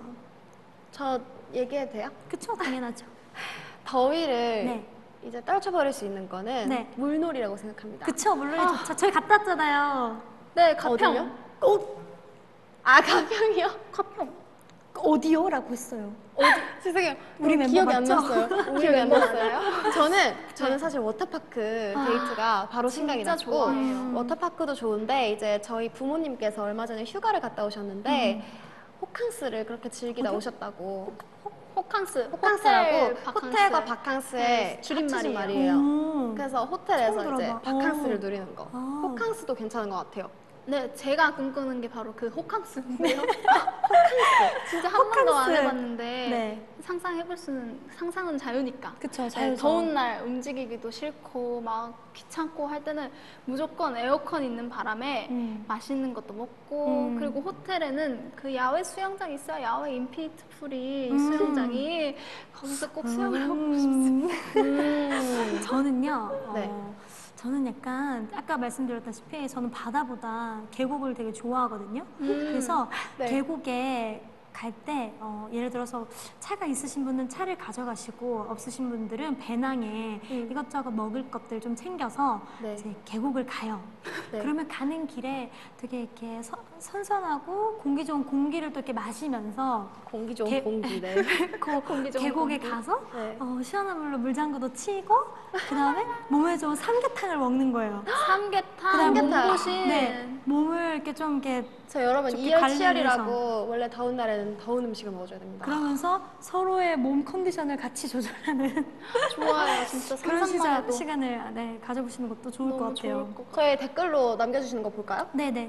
Speaker 2: 저 얘기해도 돼요?
Speaker 1: 그쵸? 당연하죠.
Speaker 2: 더위를
Speaker 1: 네.
Speaker 2: 이제 떨쳐버릴 수 있는 거는
Speaker 1: 네.
Speaker 2: 물놀이라고 생각합니다.
Speaker 1: 그쵸? 물론이 좋죠. 저희 갔다 왔잖아요.
Speaker 2: 네,
Speaker 3: 가평.
Speaker 2: 가평. 어? 아, 가평이요?
Speaker 1: 가평. 어디요? 라고 했어요.
Speaker 2: 어디? 죄송해요.
Speaker 1: 우리 멤버
Speaker 2: 기억이 안
Speaker 1: 맞죠?
Speaker 2: 났어요. 우리 멤버 맞아요? 저는 저는 사실 워터파크 데이트가 바로 생각이
Speaker 3: 진짜
Speaker 2: 났고
Speaker 3: 좋아해요.
Speaker 1: 음.
Speaker 2: 워터파크도 좋은데 이제 저희 부모님께서 얼마 전에 휴가를 갔다 오셨는데 호캉스를 그렇게 즐기다
Speaker 1: 어디요?
Speaker 2: 오셨다고.
Speaker 3: 호캉스.
Speaker 2: 호캉스라고
Speaker 3: 호텔 바캉스.
Speaker 2: 호텔과 바캉스의
Speaker 3: 네,
Speaker 2: 줄임말이에요.
Speaker 3: 줄임말이에요.
Speaker 1: 음.
Speaker 2: 그래서 호텔에서
Speaker 1: 처음
Speaker 2: 이제
Speaker 1: 들어봐.
Speaker 2: 바캉스를
Speaker 1: 어.
Speaker 2: 누리는 거.
Speaker 1: 아.
Speaker 2: 호캉스도 괜찮은 것 같아요.
Speaker 3: 네, 제가 꿈꾸는 게 바로 그 호캉스인데요. 호캉스. 진짜 한 번도 안
Speaker 1: 호캉스.
Speaker 3: 해봤는데
Speaker 1: 네.
Speaker 3: 상상해볼 수는 상상은 자유니까.
Speaker 1: 그쵸,
Speaker 3: 네,
Speaker 1: 자유죠.
Speaker 3: 더운 날 움직이기도 싫고 막 귀찮고 할 때는 무조건 에어컨 있는 바람에
Speaker 1: 음.
Speaker 3: 맛있는 것도 먹고
Speaker 1: 음.
Speaker 3: 그리고 호텔에는 그 야외 수영장 있어요. 야외 인피니트 풀이
Speaker 1: 음.
Speaker 3: 수영장이 거기서 꼭 수영을 하고 싶습니다.
Speaker 2: 음.
Speaker 1: 저는요, 어,
Speaker 2: 네.
Speaker 1: 저는 약간 아까 말씀드렸다시피 저는 바다보다 계곡을 되게 좋아하거든요. 그래서
Speaker 2: 네.
Speaker 1: 계곡에 갈 때 어, 예를 들어서 차가 있으신 분은 차를 가져가시고 없으신 분들은 배낭에
Speaker 2: 음.
Speaker 1: 이것저것 먹을 것들 좀 챙겨서
Speaker 2: 네.
Speaker 1: 이제 계곡을 가요.
Speaker 2: 네.
Speaker 1: 그러면 가는 길에 되게 이렇게 서- 선선하고 공기 좋은 공기를 또 이렇게 마시면서
Speaker 2: 공기 좋은
Speaker 1: 개-
Speaker 2: 공기. 네.
Speaker 1: 그
Speaker 3: 공기 좋은
Speaker 1: 계곡에
Speaker 3: 공기.
Speaker 1: 가서
Speaker 2: 네.
Speaker 1: 어, 시원한 물로 물장구도 치고 그 다음에 몸에 좋은 삼계탕을 먹는 거예요.
Speaker 3: 삼계탕,
Speaker 2: 삼계탕.
Speaker 3: 몸보신.
Speaker 1: 네, 몸을 이렇게 좀 이렇게
Speaker 2: 저 여러분
Speaker 1: 좋게
Speaker 2: 이열치열이라고 원래 더운 날에는 더운 음식을 먹어줘야 됩니다.
Speaker 1: 그러면서 서로의 몸 컨디션을 같이 조절하는
Speaker 3: 좋아요. 진짜
Speaker 1: 그런
Speaker 3: 상상만
Speaker 1: 시간,
Speaker 3: 해도
Speaker 1: 시간을 네, 가져보시는 것도 좋을 것
Speaker 3: 너무
Speaker 1: 같아요.
Speaker 3: 좋을 것
Speaker 2: 저희 댓글로 남겨주시는 거 볼까요?
Speaker 1: 네네.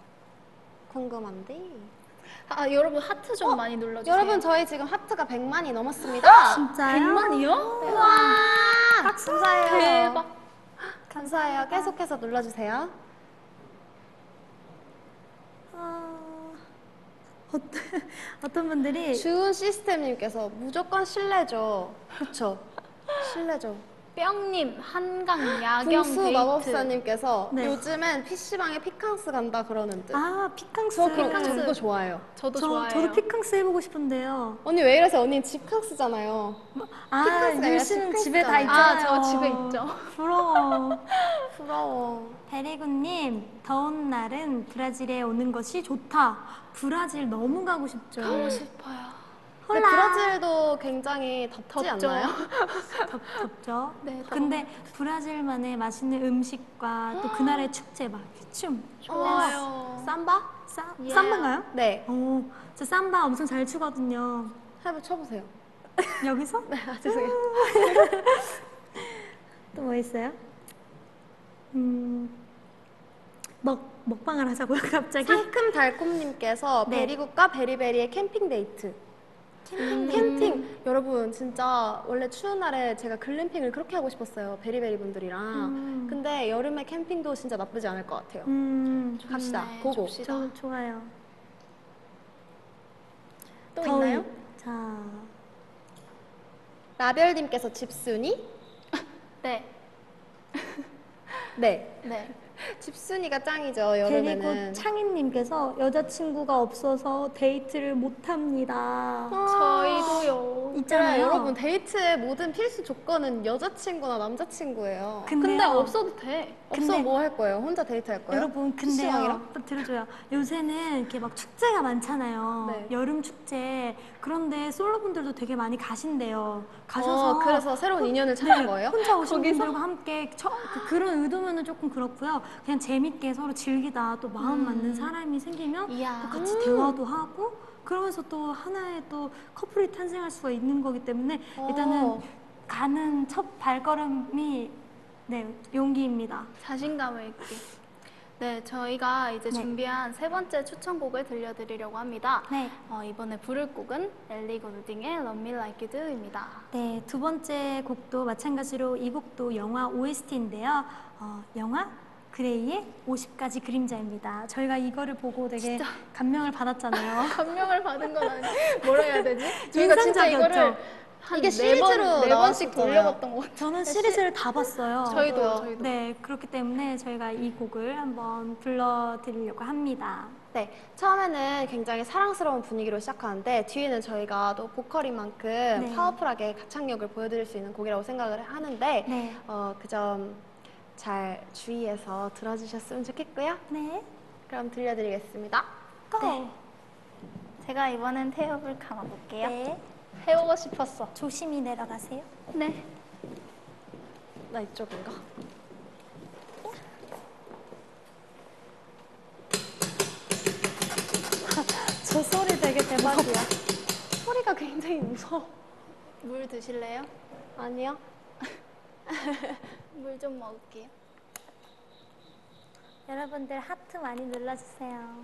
Speaker 2: 궁금한데.
Speaker 3: 아, 여러분 하트 좀 많이 눌러주세요.
Speaker 2: 여러분 저희 지금 하트가 백만이 넘었습니다.
Speaker 1: 진짜요?
Speaker 3: 백만이요?
Speaker 2: 와, 감사해요.
Speaker 3: 대박.
Speaker 2: 감사해요. 계속해서 눌러주세요.
Speaker 1: 어, 어떤, 어떤 분들이
Speaker 2: 주은 시스템님께서 무조건 실내죠. 그쵸? 실내죠.
Speaker 3: 뿅님 한강 야경
Speaker 2: 궁수
Speaker 3: 데이트.
Speaker 2: 마법사님께서
Speaker 1: 네.
Speaker 2: 요즘엔 피시방에 피캉스 간다 그러는 듯.
Speaker 1: 아 피캉스.
Speaker 2: 저 그런
Speaker 3: 피캉스.
Speaker 2: 저 그거 좋아해요.
Speaker 3: 저도
Speaker 1: 저,
Speaker 3: 좋아해요.
Speaker 1: 저도 피캉스 해보고 싶은데요.
Speaker 2: 언니 왜 이러세요? 언니 집캉스잖아요.
Speaker 1: 아,
Speaker 2: 피캉스가
Speaker 1: 율
Speaker 2: 아니라
Speaker 1: 씨는 집에 다
Speaker 2: 집캉스잖아요.
Speaker 1: 있잖아요.
Speaker 3: 아, 저 집에 있죠.
Speaker 1: 부러워.
Speaker 2: 부러워.
Speaker 1: 베리군님, 더운 날은 브라질에 오는 것이 좋다. 브라질 너무 가고 싶죠.
Speaker 3: 가고 싶어요.
Speaker 2: 근데
Speaker 1: 홀라.
Speaker 2: 브라질도 굉장히 덥지
Speaker 3: 덥죠.
Speaker 2: 않나요?
Speaker 1: 덥, 덥죠.
Speaker 3: 네,
Speaker 1: 근데 브라질만의 맛있는 음식과 또 그날의 축제 막 춤.
Speaker 3: 좋아요.
Speaker 2: 삼바?
Speaker 1: 쌈,
Speaker 3: 예.
Speaker 1: 쌈바인가요?
Speaker 2: 네.
Speaker 1: 오, 저 쌈바 엄청 잘 추거든요.
Speaker 2: 해보 쳐보세요.
Speaker 1: 여기서?
Speaker 2: 아, 죄송해요.
Speaker 1: 또 뭐 있어요? 음, 먹, 먹방을 하자고요, 갑자기?
Speaker 2: 상큼달콤님께서
Speaker 1: 네.
Speaker 2: 베리굿과 베리베리의 캠핑 데이트.
Speaker 1: 캠핑
Speaker 2: 캠핑 여러분 진짜 원래 추운 날에 제가 글램핑을 그렇게 하고 싶었어요 베리베리 분들이랑
Speaker 1: 음.
Speaker 2: 근데 여름에 캠핑도 진짜 나쁘지 않을 것 같아요.
Speaker 1: 음,
Speaker 2: 갑시다.
Speaker 3: 좋네,
Speaker 2: 고고.
Speaker 3: 좁시다.
Speaker 1: 저, 좋아요.
Speaker 3: 또
Speaker 1: 더위.
Speaker 3: 있나요?
Speaker 1: 자,
Speaker 2: 라별님께서 집순이?
Speaker 3: 네.
Speaker 2: 네.
Speaker 3: 네.
Speaker 2: 집순이가 짱이죠 여름에는.
Speaker 1: 그리고 창희님께서 여자친구가 없어서 데이트를 못합니다.
Speaker 3: 저희도요.
Speaker 1: 있잖아요.
Speaker 2: 그래, 여러분 데이트의 모든 필수 조건은 여자친구나 남자친구예요.
Speaker 1: 근데요.
Speaker 3: 근데 없어도 돼.
Speaker 2: 없어
Speaker 1: 근데-
Speaker 2: 뭐 할 거예요? 혼자 데이트 할 거예요?
Speaker 1: 여러분 근데요
Speaker 2: 피시방이랑?
Speaker 1: 또 들어줘요. 요새는 이렇게 막 축제가 많잖아요.
Speaker 2: 네.
Speaker 1: 여름 축제. 그런데 솔로분들도 되게 많이 가신대요. 가셔서
Speaker 2: 어, 그래서 새로운 인연을 찾은
Speaker 1: 네,
Speaker 2: 거예요?
Speaker 1: 혼자 오신
Speaker 2: 거기서?
Speaker 1: 분들과 함께 저, 그, 그런 의도면은 조금 그렇고요. 그냥 재밌게 서로 즐기다 또 마음 맞는 사람이 생기면
Speaker 3: 이야.
Speaker 1: 또 같이
Speaker 2: 음.
Speaker 1: 대화도 하고 그러면서 또 하나의 또 커플이 탄생할 수가 있는 거기 때문에 일단은
Speaker 2: 어.
Speaker 1: 가는 첫 발걸음이 네 용기입니다.
Speaker 3: 자신감을 있게. 네, 저희가 이제
Speaker 1: 네.
Speaker 3: 준비한 세 번째 추천곡을 들려드리려고 합니다.
Speaker 1: 네.
Speaker 3: 어, 이번에 부를 곡은 엘리 골딩의 Love Me Like You Do입니다.
Speaker 1: 네, 두 번째 곡도 마찬가지로 이 곡도 영화 오에스티인데요. 어, 영화 그레이의 오십 가지 그림자입니다. 저희가 이거를 보고 되게
Speaker 3: 진짜.
Speaker 1: 감명을 받았잖아요.
Speaker 3: 감명을 받은 건 아니. 뭐라 해야 되지? 저희가 진짜
Speaker 1: 인상적이었죠?
Speaker 3: 이거를 한
Speaker 2: 이게
Speaker 3: 네
Speaker 2: 시리즈로
Speaker 3: 번, 네 번씩
Speaker 2: 나왔었잖아요.
Speaker 3: 돌려봤던 것 같아요.
Speaker 1: 저는 시리즈를 다 봤어요.
Speaker 3: 저희도,
Speaker 2: 저도요.
Speaker 3: 저희도.
Speaker 1: 네, 그렇기 때문에 저희가 이 곡을 한번 불러드리려고 합니다.
Speaker 2: 네, 처음에는 굉장히 사랑스러운 분위기로 시작하는데 뒤에는 저희가 또 보컬인 만큼
Speaker 1: 네.
Speaker 2: 파워풀하게 가창력을 보여드릴 수 있는 곡이라고 생각을 하는데
Speaker 1: 네.
Speaker 2: 어, 그 점 잘 주의해서 들어주셨으면 좋겠고요.
Speaker 1: 네,
Speaker 2: 그럼 들려드리겠습니다.
Speaker 1: 고!
Speaker 3: 네. 제가 이번엔 태엽을 감아볼게요.
Speaker 1: 네,
Speaker 3: 해보고 싶었어.
Speaker 1: 조심히 내려가세요.
Speaker 3: 네.
Speaker 2: 나 이쪽인가?
Speaker 1: 저 소리 되게 대박이야.
Speaker 2: 소리가 굉장히 무서워.
Speaker 3: 물 드실래요?
Speaker 2: 아니요?
Speaker 3: 물 좀 먹을게요.
Speaker 1: 여러분들 하트 많이 눌러주세요.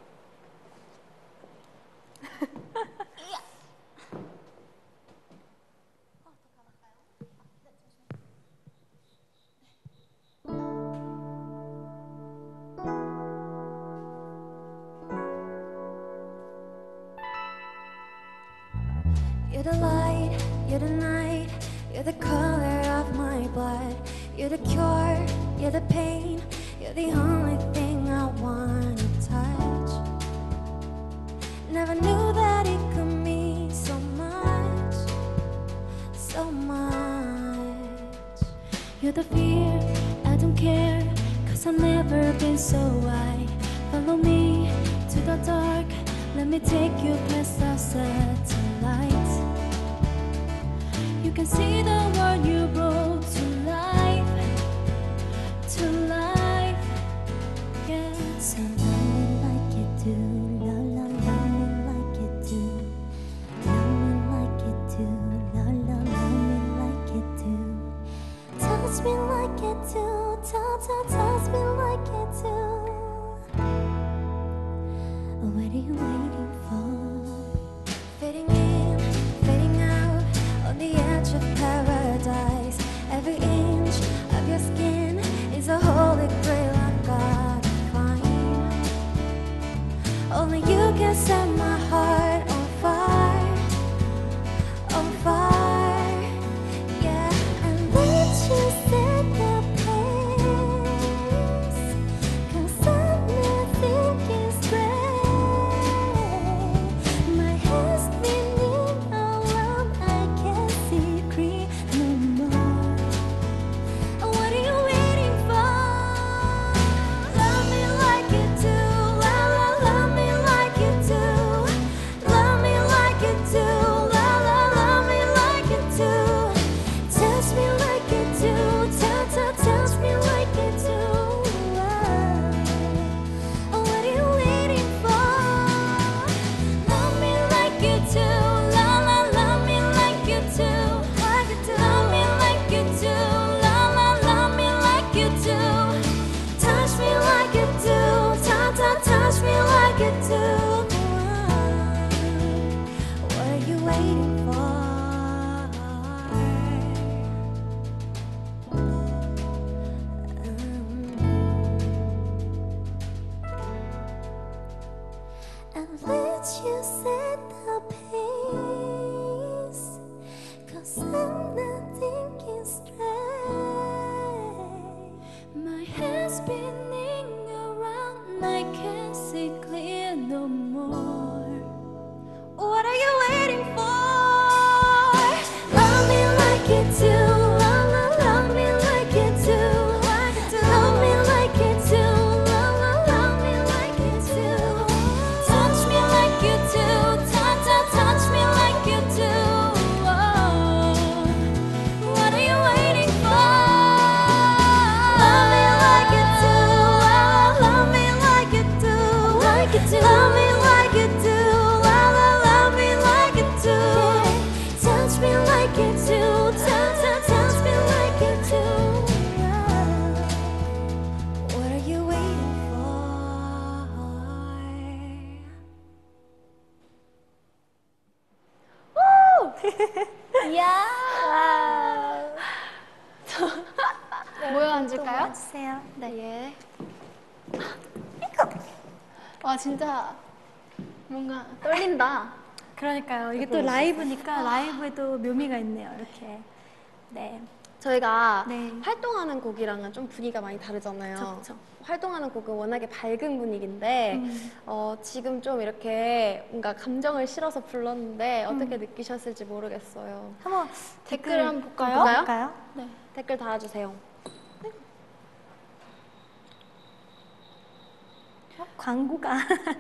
Speaker 4: You're the light, you're the night, you're the color of my blood. You're the cure, you're the pain, you're the only thing I wanna touch. Never knew that it could mean so much, so much. You're the fear, I don't care, cause I've never been so right. Follow me to the dark, let me take you past the satellites. You can see the world you brought to life, to life, yeah. So love me like you do, love, love, love me like you do. Love me like you do, love, love, love me like you do. Touch me like you do, touch, touch, touch me like you do. What are you waiting for? Fading in, fading out, on the edge of paradise. Every inch of your skin is a holy grail I gotta find. Only you can set my heart on fire, on fire, yeah. And let you set the pace, cause I'm not thinking straight. My head's spinning around, I can't see clear no more. What are you waiting for? Love me like you do, la la, love me like you do. Love me like you do, la la, love me like you do. Touch me like you do, touch, touch, touch me like you do. Oh, what are you waiting for? Love me like you do, la la, love me like you do. Like you do. Love me like you do, la la, love me like you do. Touch me like you do, touch, touch, touch me like you do. What are you waiting for? And let you set the pace, cause I'm not thinking straight. My head's spinning around, I can't see clear no more. What are you waiting for?
Speaker 3: 와 진짜 뭔가 떨린다.
Speaker 1: 그러니까요. 이게 또
Speaker 2: 보여주세요.
Speaker 1: 라이브니까 라이브에도 묘미가 있네요. 이렇게. 네.
Speaker 2: 저희가
Speaker 1: 네.
Speaker 2: 활동하는 곡이랑은 좀 분위기가 많이 다르잖아요.
Speaker 1: 그쵸, 그쵸.
Speaker 2: 활동하는 곡은 워낙에 밝은 분위기인데
Speaker 1: 음.
Speaker 2: 어, 지금 좀 이렇게 뭔가 감정을 실어서 불렀는데
Speaker 1: 음.
Speaker 2: 어떻게 느끼셨을지 모르겠어요.
Speaker 1: 한번
Speaker 3: 댓글 한번 볼까요?
Speaker 2: 볼까요?
Speaker 1: 볼까요?
Speaker 3: 네.
Speaker 2: 댓글 달아주세요.
Speaker 1: 어, 광고가.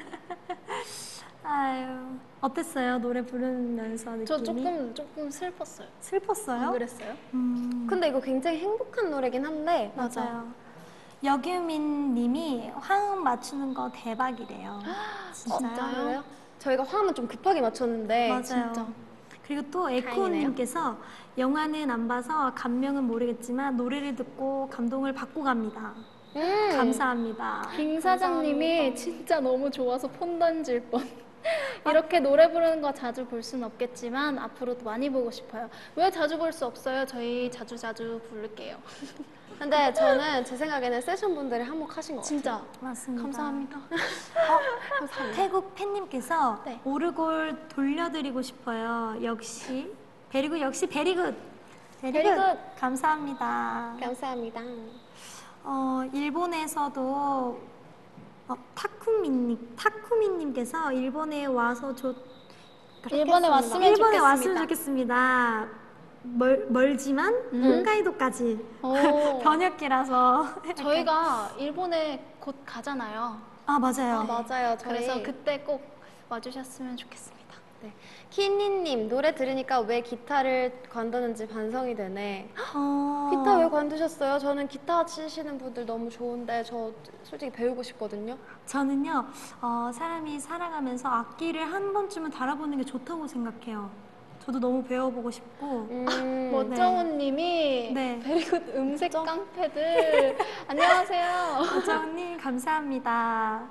Speaker 1: 아유, 어땠어요? 노래 부르면서 느낌이?
Speaker 3: 저 조금 조금 슬펐어요.
Speaker 1: 슬펐어요?
Speaker 3: 안 그랬어요?
Speaker 1: 음,
Speaker 2: 근데 이거 굉장히 행복한 노래긴 한데
Speaker 1: 맞아요. 여규민 님이 화음 맞추는 거 대박이래요. 진짜요?
Speaker 3: 진짜요?
Speaker 2: 그래요? 저희가 화음은 좀 급하게 맞췄는데
Speaker 1: 맞아요.
Speaker 3: 진짜.
Speaker 1: 그리고 또 에코님께서 영화는 안 봐서 감명은 모르겠지만 노래를 듣고 감동을 받고 갑니다.
Speaker 2: 음.
Speaker 1: 감사합니다.
Speaker 3: 빙 사장님이 진짜 너무 좋아서 폰 던질 뻔. 이렇게 노래 부르는 거 자주 볼 수는 없겠지만 앞으로도 많이 보고 싶어요. 왜 자주 볼 수 없어요? 저희 자주 자주 부를게요.
Speaker 2: 근데 저는 제 생각에는 세션 분들이 한몫하신 것 같아요.
Speaker 3: 진짜
Speaker 1: 맞습니다.
Speaker 3: 감사합니다.
Speaker 1: 어, 태국 팬님께서
Speaker 3: 네.
Speaker 1: 오르골 돌려드리고 싶어요. 역시 베리굿 역시 베리굿. 베리굿.
Speaker 3: 베리굿.
Speaker 1: 감사합니다.
Speaker 2: 감사합니다.
Speaker 1: 어, 일본에서도 어, 타쿠미님 타쿠미님께서 일본에 와서 좋
Speaker 3: 일본에 왔으면
Speaker 1: 일본에
Speaker 3: 좋겠습니다.
Speaker 1: 왔으면 좋겠습니다. 멀, 멀지만
Speaker 3: 음.
Speaker 1: 홋카이도까지
Speaker 3: 오.
Speaker 1: 번역기라서
Speaker 3: 저희가 일본에 곧 가잖아요.
Speaker 1: 아 맞아요.
Speaker 2: 아, 맞아요. 저희
Speaker 3: 그래서 그때 꼭 와주셨으면 좋겠습니다.
Speaker 2: 네. 키니님 노래 들으니까 왜 기타를 관두는지 반성이 되네.
Speaker 1: 어,
Speaker 2: 기타 왜 관두셨어요? 저는 기타 치시는 분들 너무 좋은데 저 솔직히 배우고 싶거든요.
Speaker 1: 저는요 어, 사람이 살아가면서 악기를 한 번쯤은 달아보는 게 좋다고 생각해요. 저도 너무 배워보고 싶고
Speaker 2: 음,
Speaker 3: 멋정훈님이
Speaker 1: 네.
Speaker 3: 베리굿 음색 깡패들 안녕하세요.
Speaker 1: 박정님 감사합니다.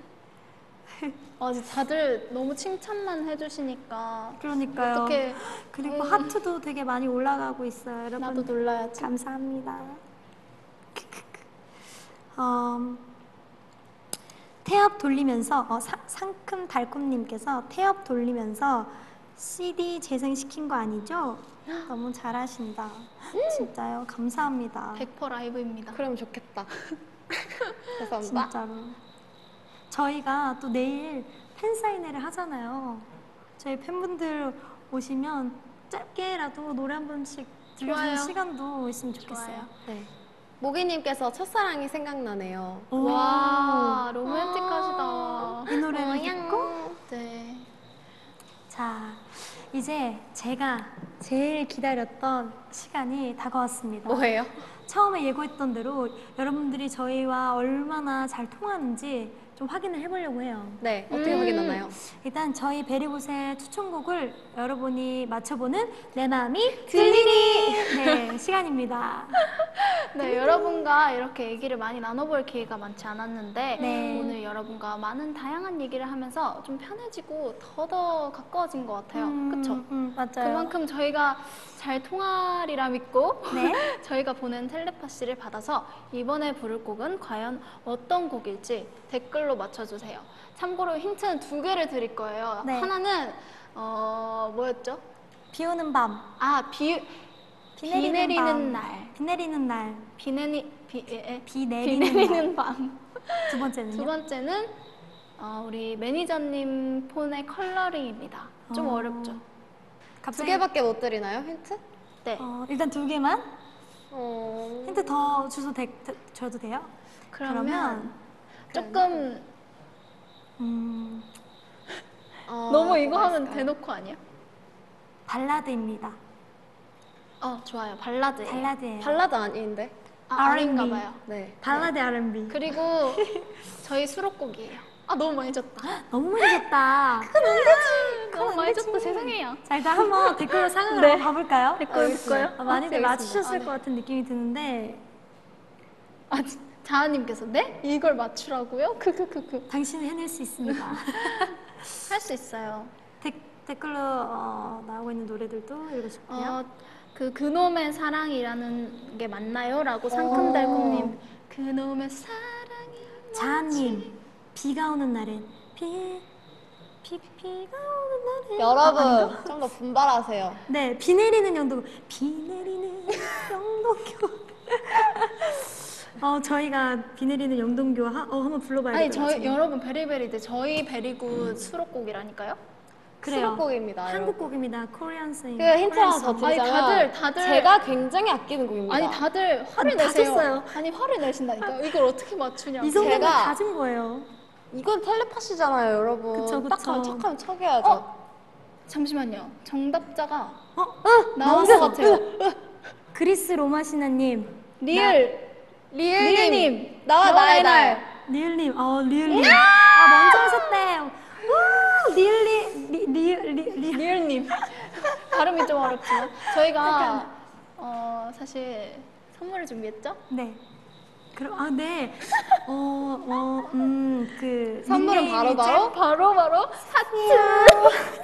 Speaker 3: 아, 진짜 다들 너무 칭찬만 해주시니까
Speaker 1: 그러니까요.
Speaker 3: 어떻게
Speaker 1: 그리고
Speaker 3: 음.
Speaker 1: 하트도 되게 많이 올라가고 있어요, 여러분.
Speaker 3: 나도 놀라야지.
Speaker 1: 감사합니다. 음, 태엽 돌리면서 어, 사- 상큼 달콤님께서 태엽 돌리면서 씨디 재생시킨 거 아니죠? 너무 잘하신다. 진짜요? 감사합니다.
Speaker 3: 백 퍼센트 라이브입니다.
Speaker 2: 그러면 좋겠다. 죄송합니다.
Speaker 1: 진짜로. 저희가 또 내일 팬사인회를 하잖아요. 저희 팬분들 오시면 짧게라도 노래 한 번씩 들려주는
Speaker 3: 좋아요.
Speaker 1: 시간도 있으면 좋겠어요.
Speaker 3: 좋아요.
Speaker 2: 네. 모기님께서 첫사랑이 생각나네요.
Speaker 1: 오.
Speaker 3: 와, 로맨틱하시다.
Speaker 1: 이 노래를
Speaker 2: 어양.
Speaker 1: 듣고
Speaker 3: 네.
Speaker 1: 자 이제 제가 제일 기다렸던 시간이 다가왔습니다.
Speaker 2: 뭐예요?
Speaker 1: 처음에 예고했던 대로 여러분들이 저희와 얼마나 잘 통하는지 좀 확인을 해보려고 해요.
Speaker 2: 네, 어떻게
Speaker 3: 음.
Speaker 2: 확인하나요?
Speaker 1: 일단 저희 베리봇의 추천곡을 여러분이 맞춰보는 내 마음이 들리니 네 시간입니다.
Speaker 3: 네, 여러분과 이렇게 얘기를 많이 나눠볼 기회가 많지 않았는데
Speaker 1: 네.
Speaker 3: 오늘 여러분과 많은 다양한 얘기를 하면서 좀 편해지고 더더 가까워진 것 같아요.
Speaker 1: 음,
Speaker 3: 그쵸?
Speaker 1: 음, 맞아요.
Speaker 3: 그만큼 저희가 잘 통하리라 믿고
Speaker 1: 네.
Speaker 3: 저희가 보낸 텔레파시를 받아서 이번에 부를 곡은 과연 어떤 곡일지 댓글로 맞춰주세요. 참고로 힌트는 두 개를 드릴 거예요.
Speaker 1: 네.
Speaker 3: 하나는 어 뭐였죠?
Speaker 1: 비오는 밤,
Speaker 3: 아 비,
Speaker 1: 비
Speaker 3: 비
Speaker 1: 내리는,
Speaker 3: 내리는
Speaker 1: 밤.
Speaker 3: 날.
Speaker 1: 비 내리는 날,
Speaker 3: 비 내리 비, 에, 에.
Speaker 1: 비
Speaker 3: 비
Speaker 1: 내리는,
Speaker 3: 내리는 밤.
Speaker 1: 두 번째는요?
Speaker 3: 두 번째는 어, 우리 매니저님 폰의 컬러링입니다. 좀
Speaker 1: 어.
Speaker 3: 어... 렵죠
Speaker 2: 두
Speaker 1: 갑자기
Speaker 2: 개밖에 못 드리나요, 힌트?
Speaker 3: 네.
Speaker 1: 어, 일단 두 개만
Speaker 2: 어...
Speaker 1: 힌트 더 주셔도 되, 되- 줘도 돼요?
Speaker 3: 그러면 조금
Speaker 1: 음,
Speaker 2: 어,
Speaker 3: 너무 이거
Speaker 2: 뭐가
Speaker 3: 하면
Speaker 2: 있을까요?
Speaker 3: 대놓고 아니야?
Speaker 1: 발라드입니다.
Speaker 3: 어 좋아요. 발라드예요.
Speaker 1: 발라드예요.
Speaker 2: 발라드 아닌데?
Speaker 3: 아,
Speaker 1: 알앤비.
Speaker 3: 아닌가 봐요.
Speaker 2: 네.
Speaker 1: 발라드 알앤비.
Speaker 3: 그리고 저희 수록곡이에요. 아 너무 많이 줬다.
Speaker 1: 너무 많이 줬다.
Speaker 3: 너무 많이
Speaker 1: 되지.
Speaker 3: 줬다. 죄송해요.
Speaker 1: 자 일단 한번 댓글로 상황을
Speaker 3: 네.
Speaker 1: 한번 봐볼까요?
Speaker 3: 댓글
Speaker 2: 알겠습니다.
Speaker 3: 볼까요?
Speaker 1: 아, 많이들
Speaker 2: 알겠습니다.
Speaker 1: 맞추셨을
Speaker 3: 아, 네.
Speaker 1: 것 같은 느낌이 드는데
Speaker 3: 아 지- 자아님께서 네? 이걸 맞추라고요? 크크크크.
Speaker 1: 당신은 해낼 수 있습니다.
Speaker 3: 할 수 있어요.
Speaker 1: 댓, 댓글로 어, 나오고 있는 노래들도 읽어줄게요.
Speaker 3: 어, 그 그놈의 사랑이라는 게 맞나요? 라고 상큼달콤님 그놈의 사랑이
Speaker 1: 자아님 비가 오는 날엔 비, 비, 비가 오는 날엔 아,
Speaker 2: 여러분
Speaker 1: 아닌가?
Speaker 2: 좀 더 분발하세요.
Speaker 1: 네, 비 내리는 영동교. 비 내리는 영동교. 어, 저희가 비 내리는 영동교 하, 어, 한번 불러봐야겠다.
Speaker 3: 아니 저희
Speaker 1: 나중에.
Speaker 3: 여러분 베리베리들 저희 베리굿 수록곡이라니까요?
Speaker 1: 그래요.
Speaker 2: 수록곡입니다.
Speaker 1: 한국 곡입니다. 코리안 싱.
Speaker 2: 그 힌트 하나 더
Speaker 3: 아니
Speaker 2: 드리자면
Speaker 3: 다들 다들
Speaker 2: 제가 굉장히 아끼는 곡입니다.
Speaker 3: 아니 다들 화를
Speaker 1: 다
Speaker 3: 내세요.
Speaker 1: 줬어요.
Speaker 3: 아니 화를 내신다니까. 이걸 어떻게 맞추냐.
Speaker 1: 이 정도면
Speaker 2: 제가-
Speaker 1: 다 준 거예요.
Speaker 2: 이건 텔레파시잖아요, 여러분.
Speaker 1: 그쵸, 그쵸.
Speaker 2: 딱 하면 척하면 척해야죠.
Speaker 3: 어? 잠시만요. 정답자가
Speaker 1: 어?
Speaker 3: 나온
Speaker 1: 나왔어.
Speaker 3: 것 같아요.
Speaker 1: 그리스 로마시나님,
Speaker 3: 리을
Speaker 2: 리을님,
Speaker 3: 리을님
Speaker 2: 나와 나의 날.
Speaker 1: 리을님, 어 리을님. 아 먼저 하셨대. 와, 리을리, 리, 리, 리, 리.
Speaker 3: 리을님 발음이 좀 어렵지만 저희가 어 사실 선물을 준비했죠?
Speaker 1: 네. 그럼 아 네. 어, 어, 음, 그
Speaker 2: 선물은 바로 바로
Speaker 3: 바로 바로 하트.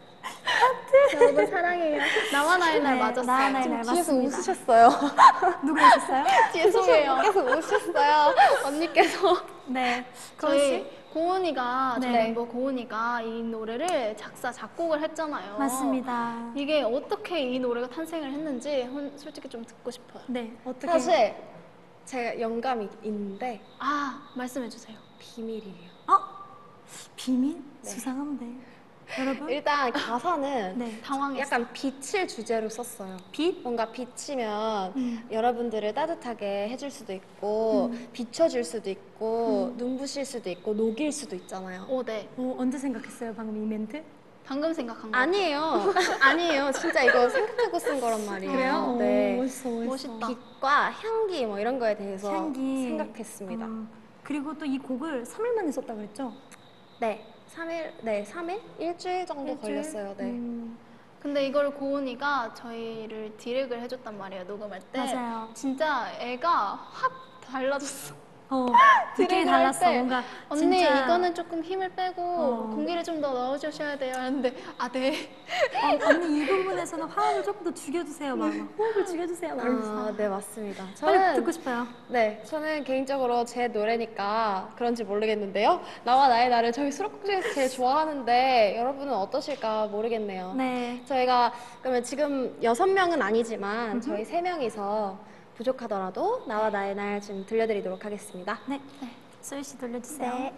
Speaker 3: 하트. 여러분 사랑해요. 나와 나의 날
Speaker 1: 네,
Speaker 3: 맞았어요.
Speaker 1: 나와 나의 날
Speaker 2: 뒤에서
Speaker 1: 맞습니다.
Speaker 2: 웃으셨어요.
Speaker 1: 누가 있었어요?
Speaker 3: 죄송해요.
Speaker 2: 계속 웃으셨어요. 언니께서.
Speaker 1: 네. 거은 씨?
Speaker 3: 저희 고은이가
Speaker 1: 네.
Speaker 3: 저희 멤버 고은이가 이 노래를 작사 작곡을 했잖아요.
Speaker 1: 맞습니다.
Speaker 3: 이게 어떻게 이 노래가 탄생을 했는지 혼- 솔직히 좀 듣고 싶어요.
Speaker 1: 네. 어떻게?
Speaker 2: 사실 제가 영감이 있는데
Speaker 3: 아 말씀해 주세요.
Speaker 2: 비밀이에요.
Speaker 1: 어? 비밀?
Speaker 2: 네.
Speaker 1: 수상한데. 여러분?
Speaker 2: 일단 가사는
Speaker 1: 네.
Speaker 3: 당황했어.
Speaker 2: 약간 빛을 주제로 썼어요.
Speaker 1: 빛?
Speaker 2: 뭔가 빛이면
Speaker 1: 음.
Speaker 2: 여러분들을 따뜻하게 해줄 수도 있고 비춰줄 수도 있고 눈부실 수도 있고 녹일 수도 있잖아요.
Speaker 3: 오 네.
Speaker 1: 어, 언제 생각했어요? 방금 이 멘트?
Speaker 3: 방금 생각한 거.
Speaker 2: 아니에요. 아니에요. 진짜 이거 생각하고 쓴 거란 말이에요.
Speaker 1: 그래요?
Speaker 2: 네.
Speaker 1: 오, 멋있어, 멋있어.
Speaker 3: 멋있다.
Speaker 2: 빛과 향기 뭐 이런 거에 대해서
Speaker 1: 향기.
Speaker 2: 생각했습니다.
Speaker 1: 음, 그리고 또 이 곡을 삼 일 만에 썼다고 그랬죠?
Speaker 2: 네. 삼 일, 네, 삼 일? 일주일 정도
Speaker 1: 일주일?
Speaker 2: 걸렸어요. 네.
Speaker 1: 음,
Speaker 3: 근데 이걸 고은이가 저희를 디렉을 해줬단 말이에요. 녹음할 때.
Speaker 1: 맞아요.
Speaker 3: 진짜 애가 확 달라졌어.
Speaker 1: 어, 느낌이
Speaker 3: 디렉을 할
Speaker 1: 달랐어.
Speaker 3: 때
Speaker 1: 뭔가
Speaker 3: 언니
Speaker 1: 진짜
Speaker 3: 이거는 조금 힘을 빼고
Speaker 1: 어.
Speaker 3: 공기를 좀 더 넣어주셔야 돼요 하는데 아 네.
Speaker 1: 어, 언니 이 부분에서는 화음을 조금 더 죽여주세요. 막 호흡을 죽여주세요. 막 이러면서.
Speaker 2: 아, 네, 맞습니다.
Speaker 1: 빨리
Speaker 2: 저는
Speaker 1: 듣고 싶어요.
Speaker 2: 네, 저는 개인적으로 제 노래니까 그런지 모르겠는데요. 나와 나의 나를 저희 수록곡 중에서 제일 좋아하는데 여러분은 어떠실까 모르겠네요.
Speaker 1: 네.
Speaker 2: 저희가 그러면 지금 여섯 명은 아니지만 저희 세 명이서 부족하더라도 나와 나의 날 지금 들려드리도록 하겠습니다.
Speaker 1: 네. 네. 소희 씨 돌려주세요.
Speaker 2: 네.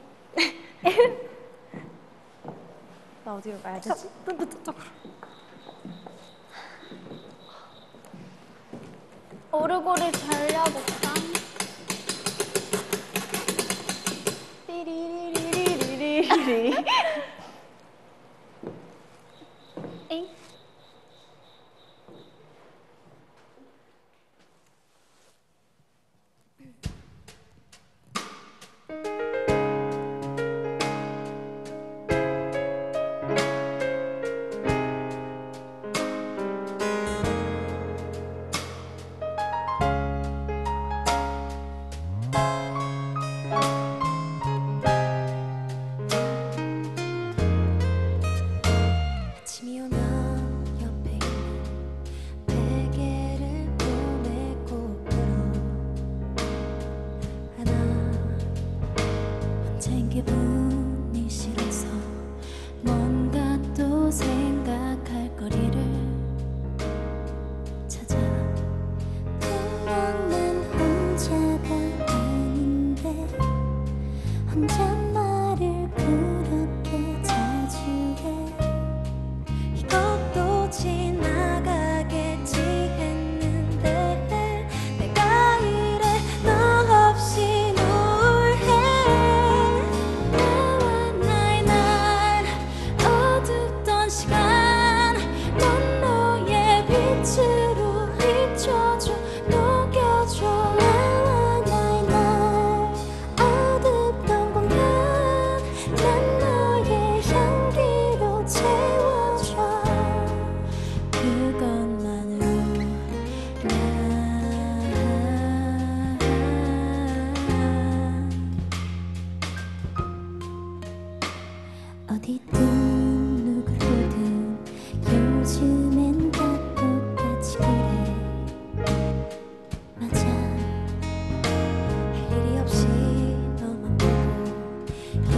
Speaker 2: 나 어디로 가야 되지?
Speaker 1: 저쪽으로.
Speaker 3: 오르골을 달려볼까?
Speaker 2: 띠리리리리리리리.
Speaker 3: 엥?
Speaker 4: 아침이 오면 옆에 있는 베개를 몸에 꼭 들어 하나 혼자인 기분이 싫어서 뭔가 또 생각할 거리를 찾아 분명 난 혼자가 아닌데 혼잣말을 그렇게 자주 해 이것도 지나가겠지 했는데 내가 이래 너 없이 뭘 해 나와 나의 날 어둡던 시간 넌 너의 빛으로 비춰줘 녹여줘 나와 나의 날 어둡던 공간 난 너의 향기로 채워줘 그것만으로 난 어디든 누굴 보든 요즘엔 다 똑같이 그래 맞아 할 일이 없이 너만 보고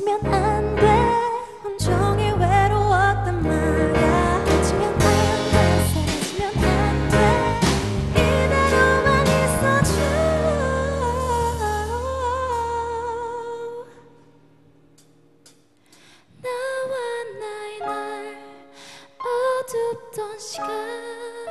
Speaker 4: 그치면 안 돼. 온종일 외로웠단 말야. 그치면 안 돼. 사라지면 안 돼. 이대로만 있어줘. 나와 나의 날 어둡던 시간.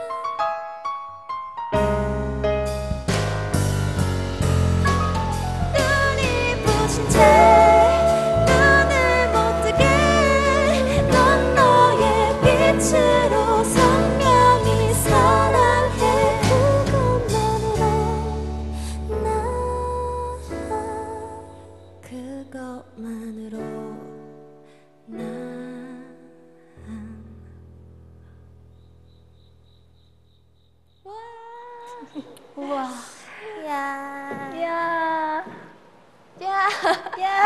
Speaker 4: 눈이 부신 채 눈을 못 뜨게 넌 너의 빛으로 선명히 사랑해. 그것만으로 난 그것만으로 난
Speaker 3: 우와.
Speaker 1: 야.
Speaker 3: 이야.
Speaker 1: 야. 야.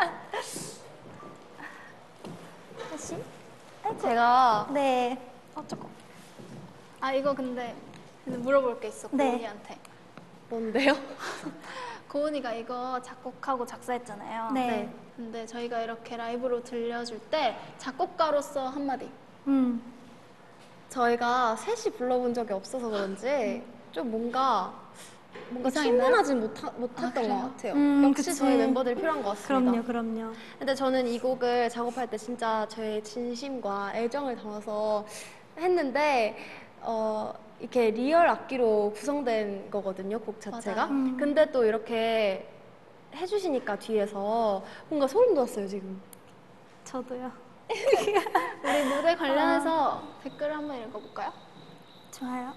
Speaker 1: 다시?
Speaker 2: 제가
Speaker 1: 네.
Speaker 3: 어, 잠깐. 아, 이거 근데 물어볼 게 있어,
Speaker 1: 네.
Speaker 3: 고은이한테.
Speaker 2: 뭔데요?
Speaker 3: 고은이가 이거 작곡하고 작사했잖아요.
Speaker 1: 네.
Speaker 2: 네.
Speaker 3: 근데 저희가 이렇게 라이브로 들려줄 때 작곡가로서 한마디.
Speaker 1: 음.
Speaker 2: 저희가 셋이 불러본 적이 없어서 그런지 좀 뭔가 뭔가
Speaker 3: 이상했나요?
Speaker 2: 충분하지 못하, 못했던
Speaker 3: 아, 그래요?
Speaker 2: 것 같아요.
Speaker 1: 음,
Speaker 2: 역시
Speaker 1: 그치.
Speaker 2: 저희 멤버들이 필요한 것 같습니다.
Speaker 1: 그럼요, 그럼요.
Speaker 2: 근데 저는 이 곡을 작업할 때 진짜 저의 진심과 애정을 담아서 했는데 어, 이렇게 리얼 악기로 구성된 거거든요, 곡 자체가.
Speaker 3: 맞아요.
Speaker 1: 음.
Speaker 2: 근데 또 이렇게 해주시니까 뒤에서 뭔가 소름 돋았어요, 지금.
Speaker 1: 저도요.
Speaker 3: 우리 무대 관련해서 댓글 한번 읽어볼까요?
Speaker 1: 좋아요.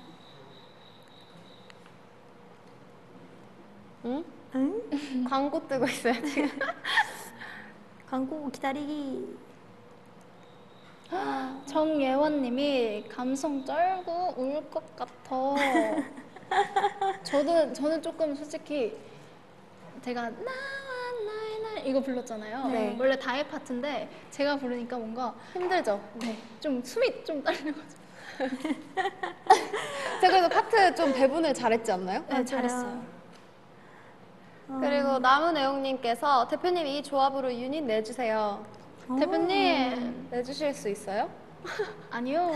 Speaker 2: 응?
Speaker 1: 응?
Speaker 2: 광고 뜨고 있어요, 지금.
Speaker 1: 광고 기다리기.
Speaker 3: 정예원님이 감성 쩔고 울 것 같아. 저도 저는 조금 솔직히 제가 나와 나의 날 이거 불렀잖아요.
Speaker 2: 네.
Speaker 3: 원래 다의 파트인데 제가 부르니까 뭔가
Speaker 2: 힘들죠?
Speaker 3: 네, 좀 숨이 좀 떨려가지고.
Speaker 2: 제가 그래도 파트 좀 배분을 잘했지 않나요?
Speaker 3: 네, 잘했어요.
Speaker 1: 어.
Speaker 2: 그리고 남은애용님께서 대표님 이 조합으로 유닛 내주세요.
Speaker 1: 오.
Speaker 3: 대표님
Speaker 2: 내주실 수 있어요?
Speaker 3: 아니요.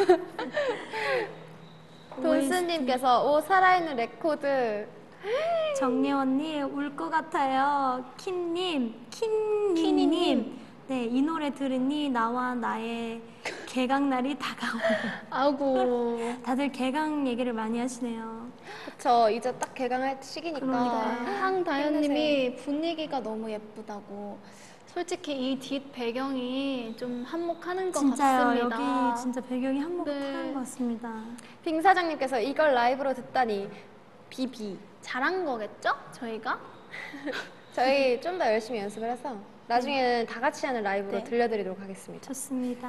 Speaker 2: 돈스님께서 오 살아있는 레코드.
Speaker 1: 정예원님 울 것 같아요. 킴님, 킴니님. 네, 이 노래 들으니 나와 나의 개강날이 다가오고.
Speaker 3: 아이고.
Speaker 1: 다들 개강 얘기를 많이 하시네요.
Speaker 2: 그쵸, 이제 딱 개강할 시기니까.
Speaker 1: 그러니까요.
Speaker 3: 황다현님이 분위기가 너무 예쁘다고. 솔직히 이 뒷 배경이 좀 한몫하는 것
Speaker 1: 진짜요.
Speaker 3: 같습니다.
Speaker 1: 여기 진짜 배경이 한몫하는
Speaker 3: 네.
Speaker 1: 것 같습니다.
Speaker 2: 빙 사장님께서 이걸 라이브로 듣다니 비비.
Speaker 3: 잘한 거겠죠? 저희가?
Speaker 2: 저희 좀 더 열심히 연습을 해서 나중에는 다 같이 하는 라이브로
Speaker 3: 네.
Speaker 2: 들려드리도록 하겠습니다.
Speaker 1: 좋습니다.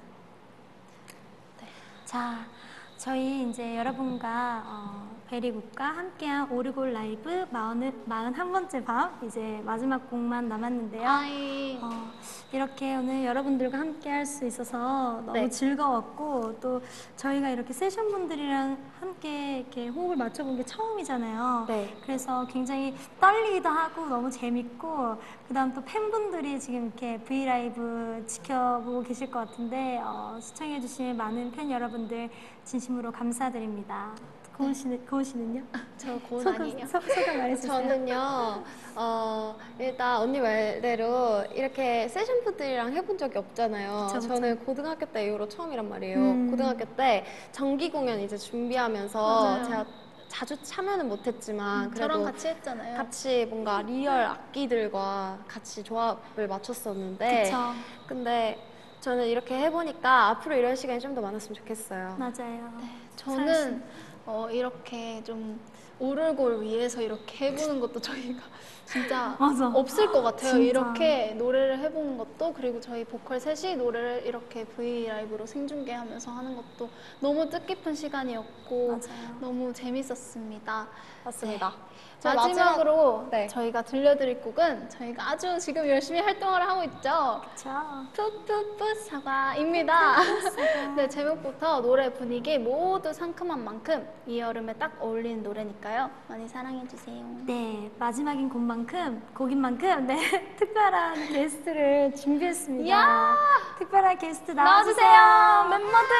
Speaker 1: 자, 저희 이제 여러분과 어, 베리굿과 함께한 오리골 라이브 마흔한 번째 밤 이제 마지막 곡만 남았는데요.
Speaker 3: 아이.
Speaker 1: 어, 이렇게 오늘 여러분들과 함께 할 수 있어서 너무
Speaker 2: 네.
Speaker 1: 즐거웠고 또 저희가 이렇게 세션분들이랑 함께 이렇게 호흡을 맞춰본 게 처음이잖아요.
Speaker 2: 네.
Speaker 1: 그래서 굉장히 떨리기도 하고 너무 재밌고 그다음 또 팬분들이 지금 이렇게 브이라이브 지켜보고 계실 것 같은데 어, 시청해주신 많은 팬 여러분들 진심으로 감사드립니다. 고은 씨는, 고은 씨는요?
Speaker 3: 저 고은
Speaker 1: 소감,
Speaker 3: 아니에요.
Speaker 1: 소, 소감 말해주세요.
Speaker 2: 저는요, 어, 일단 언니 말대로 이렇게 세션분들이랑 해본 적이 없잖아요.
Speaker 1: 그쵸, 그쵸.
Speaker 2: 저는 고등학교 때 이후로 처음이란 말이에요.
Speaker 1: 음.
Speaker 2: 고등학교 때 정기 공연 이제 준비하면서
Speaker 3: 맞아요.
Speaker 2: 제가 자주 참여는 못했지만 그래도
Speaker 3: 저랑 같이 했잖아요.
Speaker 2: 같이 뭔가 리얼 악기들과 같이 조합을 맞췄었는데
Speaker 1: 그쵸.
Speaker 2: 근데 저는 이렇게 해보니까 앞으로 이런 시간이 좀 더 많았으면 좋겠어요.
Speaker 1: 맞아요.
Speaker 3: 저는 어, 이렇게 좀 오르골 위에서 이렇게 해보는 것도 저희가 진짜
Speaker 1: 맞아.
Speaker 3: 없을 것 같아요.
Speaker 1: 진짜.
Speaker 3: 이렇게 노래를 해보는 것도 그리고 저희 보컬 셋이 노래를 이렇게 브이 라이브로 생중계하면서 하는 것도 너무 뜻깊은 시간이었고
Speaker 1: 맞아요.
Speaker 3: 너무 재밌었습니다.
Speaker 2: 맞습니다.
Speaker 3: 네.
Speaker 2: 저
Speaker 3: 마지막으로
Speaker 2: 마지막- 네.
Speaker 3: 저희가 들려드릴 곡은 저희가 아주 지금 열심히 활동을 하고 있죠.
Speaker 1: 그쵸.
Speaker 3: 푸푸푸 사과입니다. 네, 제목부터 노래 분위기 모두 상큼한 만큼 이 여름에 딱 어울리는 노래니까 곡이니까요. 많이 사랑해주세요.
Speaker 1: 네, 마지막인 곳만큼, 곡인 만큼, 네, 특별한 게스트를 준비했습니다.
Speaker 3: 이야!
Speaker 1: 특별한 게스트
Speaker 3: 나와주세요,
Speaker 1: 나와주세요.
Speaker 3: 멤버들!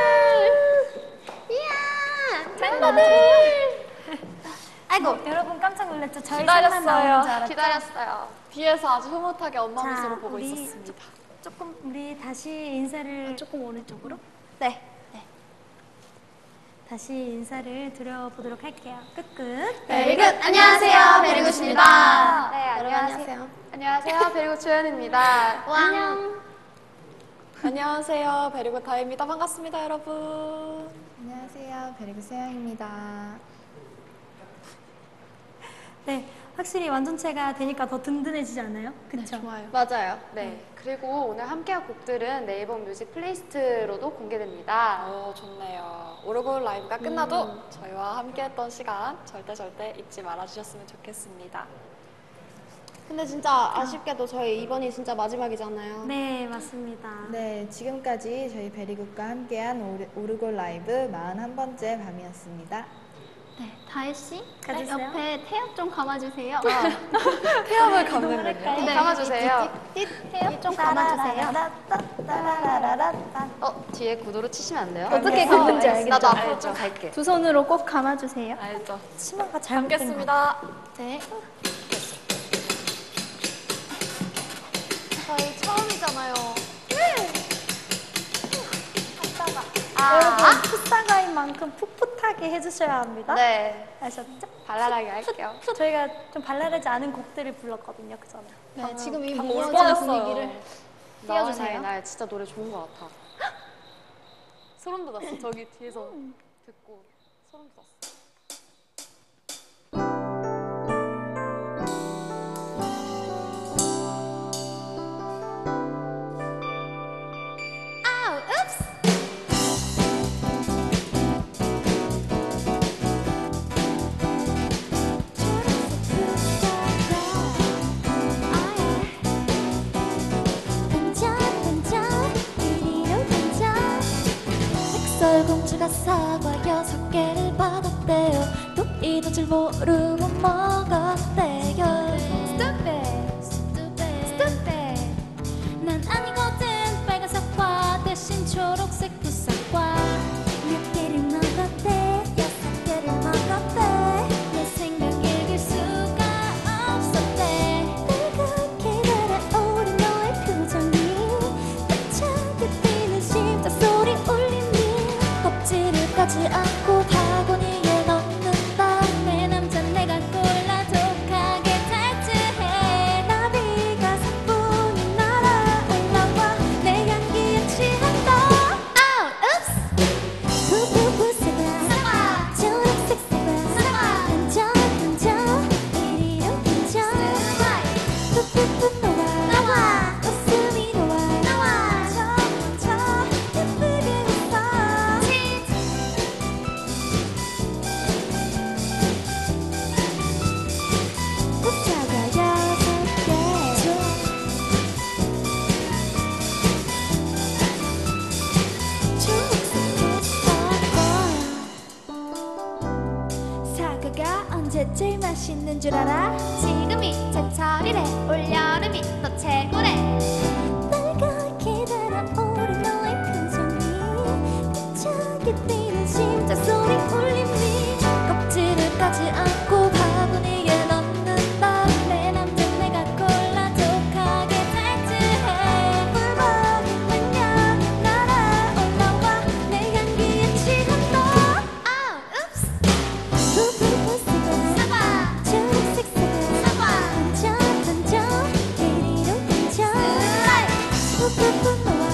Speaker 2: 이야!
Speaker 3: 멤버들!
Speaker 1: 아이고, 여러분 깜짝 놀랐죠? 저희 셋만 나오는 줄
Speaker 5: 기다렸어요.
Speaker 1: 알았죠?
Speaker 5: 기다렸어요. 뒤에서 아주 흐뭇하게 엄마
Speaker 1: 자,
Speaker 5: 미소를 보고
Speaker 1: 우리
Speaker 5: 있었습니다.
Speaker 1: 조금 우리 다시 인사를
Speaker 3: 조금 오른쪽으로?
Speaker 2: 네.
Speaker 1: 다시 인사를 드려보도록 할게요. 끝끝.
Speaker 2: 베리굿! 안녕하세요, 베리굿입니다.
Speaker 5: 네,
Speaker 2: 여러분 안녕하세요.
Speaker 5: 안녕하세요. 베리고 주연입니다.
Speaker 2: 안녕.
Speaker 5: 안녕하세요. 베리고 다입니다. 반갑습니다, 여러분.
Speaker 2: 안녕하세요, 베리굿 세영입니다.
Speaker 1: 네, 확실히 완전체가 되니까 더 든든해지지 않아요? 그쵸?
Speaker 3: 좋아요.
Speaker 2: 맞아요.
Speaker 5: 네, 그리고 오늘 함께할 곡들은 네이버 뮤직 플레이리스트로도 공개됩니다. 오, 좋네요. 오르골 라이브가 끝나도 저희와 함께했던 시간 절대 절대 잊지 말아주셨으면 좋겠습니다.
Speaker 2: 근데 진짜 아쉽게도 저희 이번이 진짜 마지막이잖아요.
Speaker 1: 네, 맞습니다.
Speaker 6: 네, 지금까지 저희 베리굿과 함께한 오르, 오르골 라이브 사십일 번째 밤이었습니다.
Speaker 3: 네, 다혜씨,
Speaker 1: 가주세요.
Speaker 3: 옆에 태엽 좀 감아주세요.
Speaker 5: 태엽을 감는군요.
Speaker 1: 할까요?
Speaker 5: 감아주세요.
Speaker 3: 태엽 좀 감아주세요.
Speaker 1: 따라라라따따라라라따.
Speaker 5: 어, 뒤에 구도로 치시면 안 돼요?
Speaker 3: 어떻게 감는지 알겠죠?
Speaker 5: 나도 앞으로 좀 갈게.
Speaker 3: 두 손으로 꼭 감아주세요.
Speaker 5: 알죠.
Speaker 1: 치마가 잘못된 거.
Speaker 5: 감겠습니다.
Speaker 3: 네.
Speaker 5: 저희 처음이잖아요.
Speaker 1: 여러분, 풋사가인 만큼 풋풋하게 해주셔야 합니다.
Speaker 5: 네,
Speaker 1: 아셨죠?
Speaker 5: 발랄하게 할게요.
Speaker 1: 저희가 좀 발랄하지 않은 곡들을 불렀거든요, 그 전에.
Speaker 2: 네, 지금 이
Speaker 5: 방금 울
Speaker 2: 무어진
Speaker 5: 뻔했어요.
Speaker 2: 분위기를
Speaker 5: 띄워주세요.
Speaker 2: 띄워주세요.
Speaker 5: 날 진짜 노래 좋은 것 같아. 소름 돋았어. 저기 뒤에서 듣고 소름 돋았어.
Speaker 2: 아우, 읍스!
Speaker 4: 반짝 반짝 이리로 반짝 백설공주가 사과 여섯 개를 받았대요. 또 이도 줄 모르고 먹었대요. Stupid, stupid, stupid. 난 아니거든. 빨간 사과 대신 초록색 풋사과. 몇 개를 먹었대? 여섯 개를 먹었대. 내 생각 읽을 수가 없었대. 빨갛게 달아오른 너의 표정이 차게 뛰는 심장 소리 울리니 껍질을 까지 않고 바구니에 넣는다. 내 남자 내가 골라 독하게 탈주해. 나비가 사뿐히 날아올라와 내 향기에 취한다. 아우, 읍스! 푸푸푸 사과 초록색 사과 반짝 반짝 이리로 반짝 푸푸푸 너와 나와 웃음이 너와 나와 저저 예쁘게 웃어 치즈 풋사과 여섯 개 초록색 풋사과 사과가 언제 제일 맛있는 줄 알아? 지금이 제철이래. 올여름이 더 최고래. 빨갛게 달아오른 너의 표정이 차게 뛰는 심장 소리 울림이 껍질을 까지 않고 바구니에 넣는다. 내 남자 내가 골라 독하게 탈주해. 꿀벌이 마냥 날아올라와 내 향기에 취한다. 아우, 읍스! 푸푸푸 사과 초록색 사과 반짝 반짝 이리로 반짝 푸푸푸 너와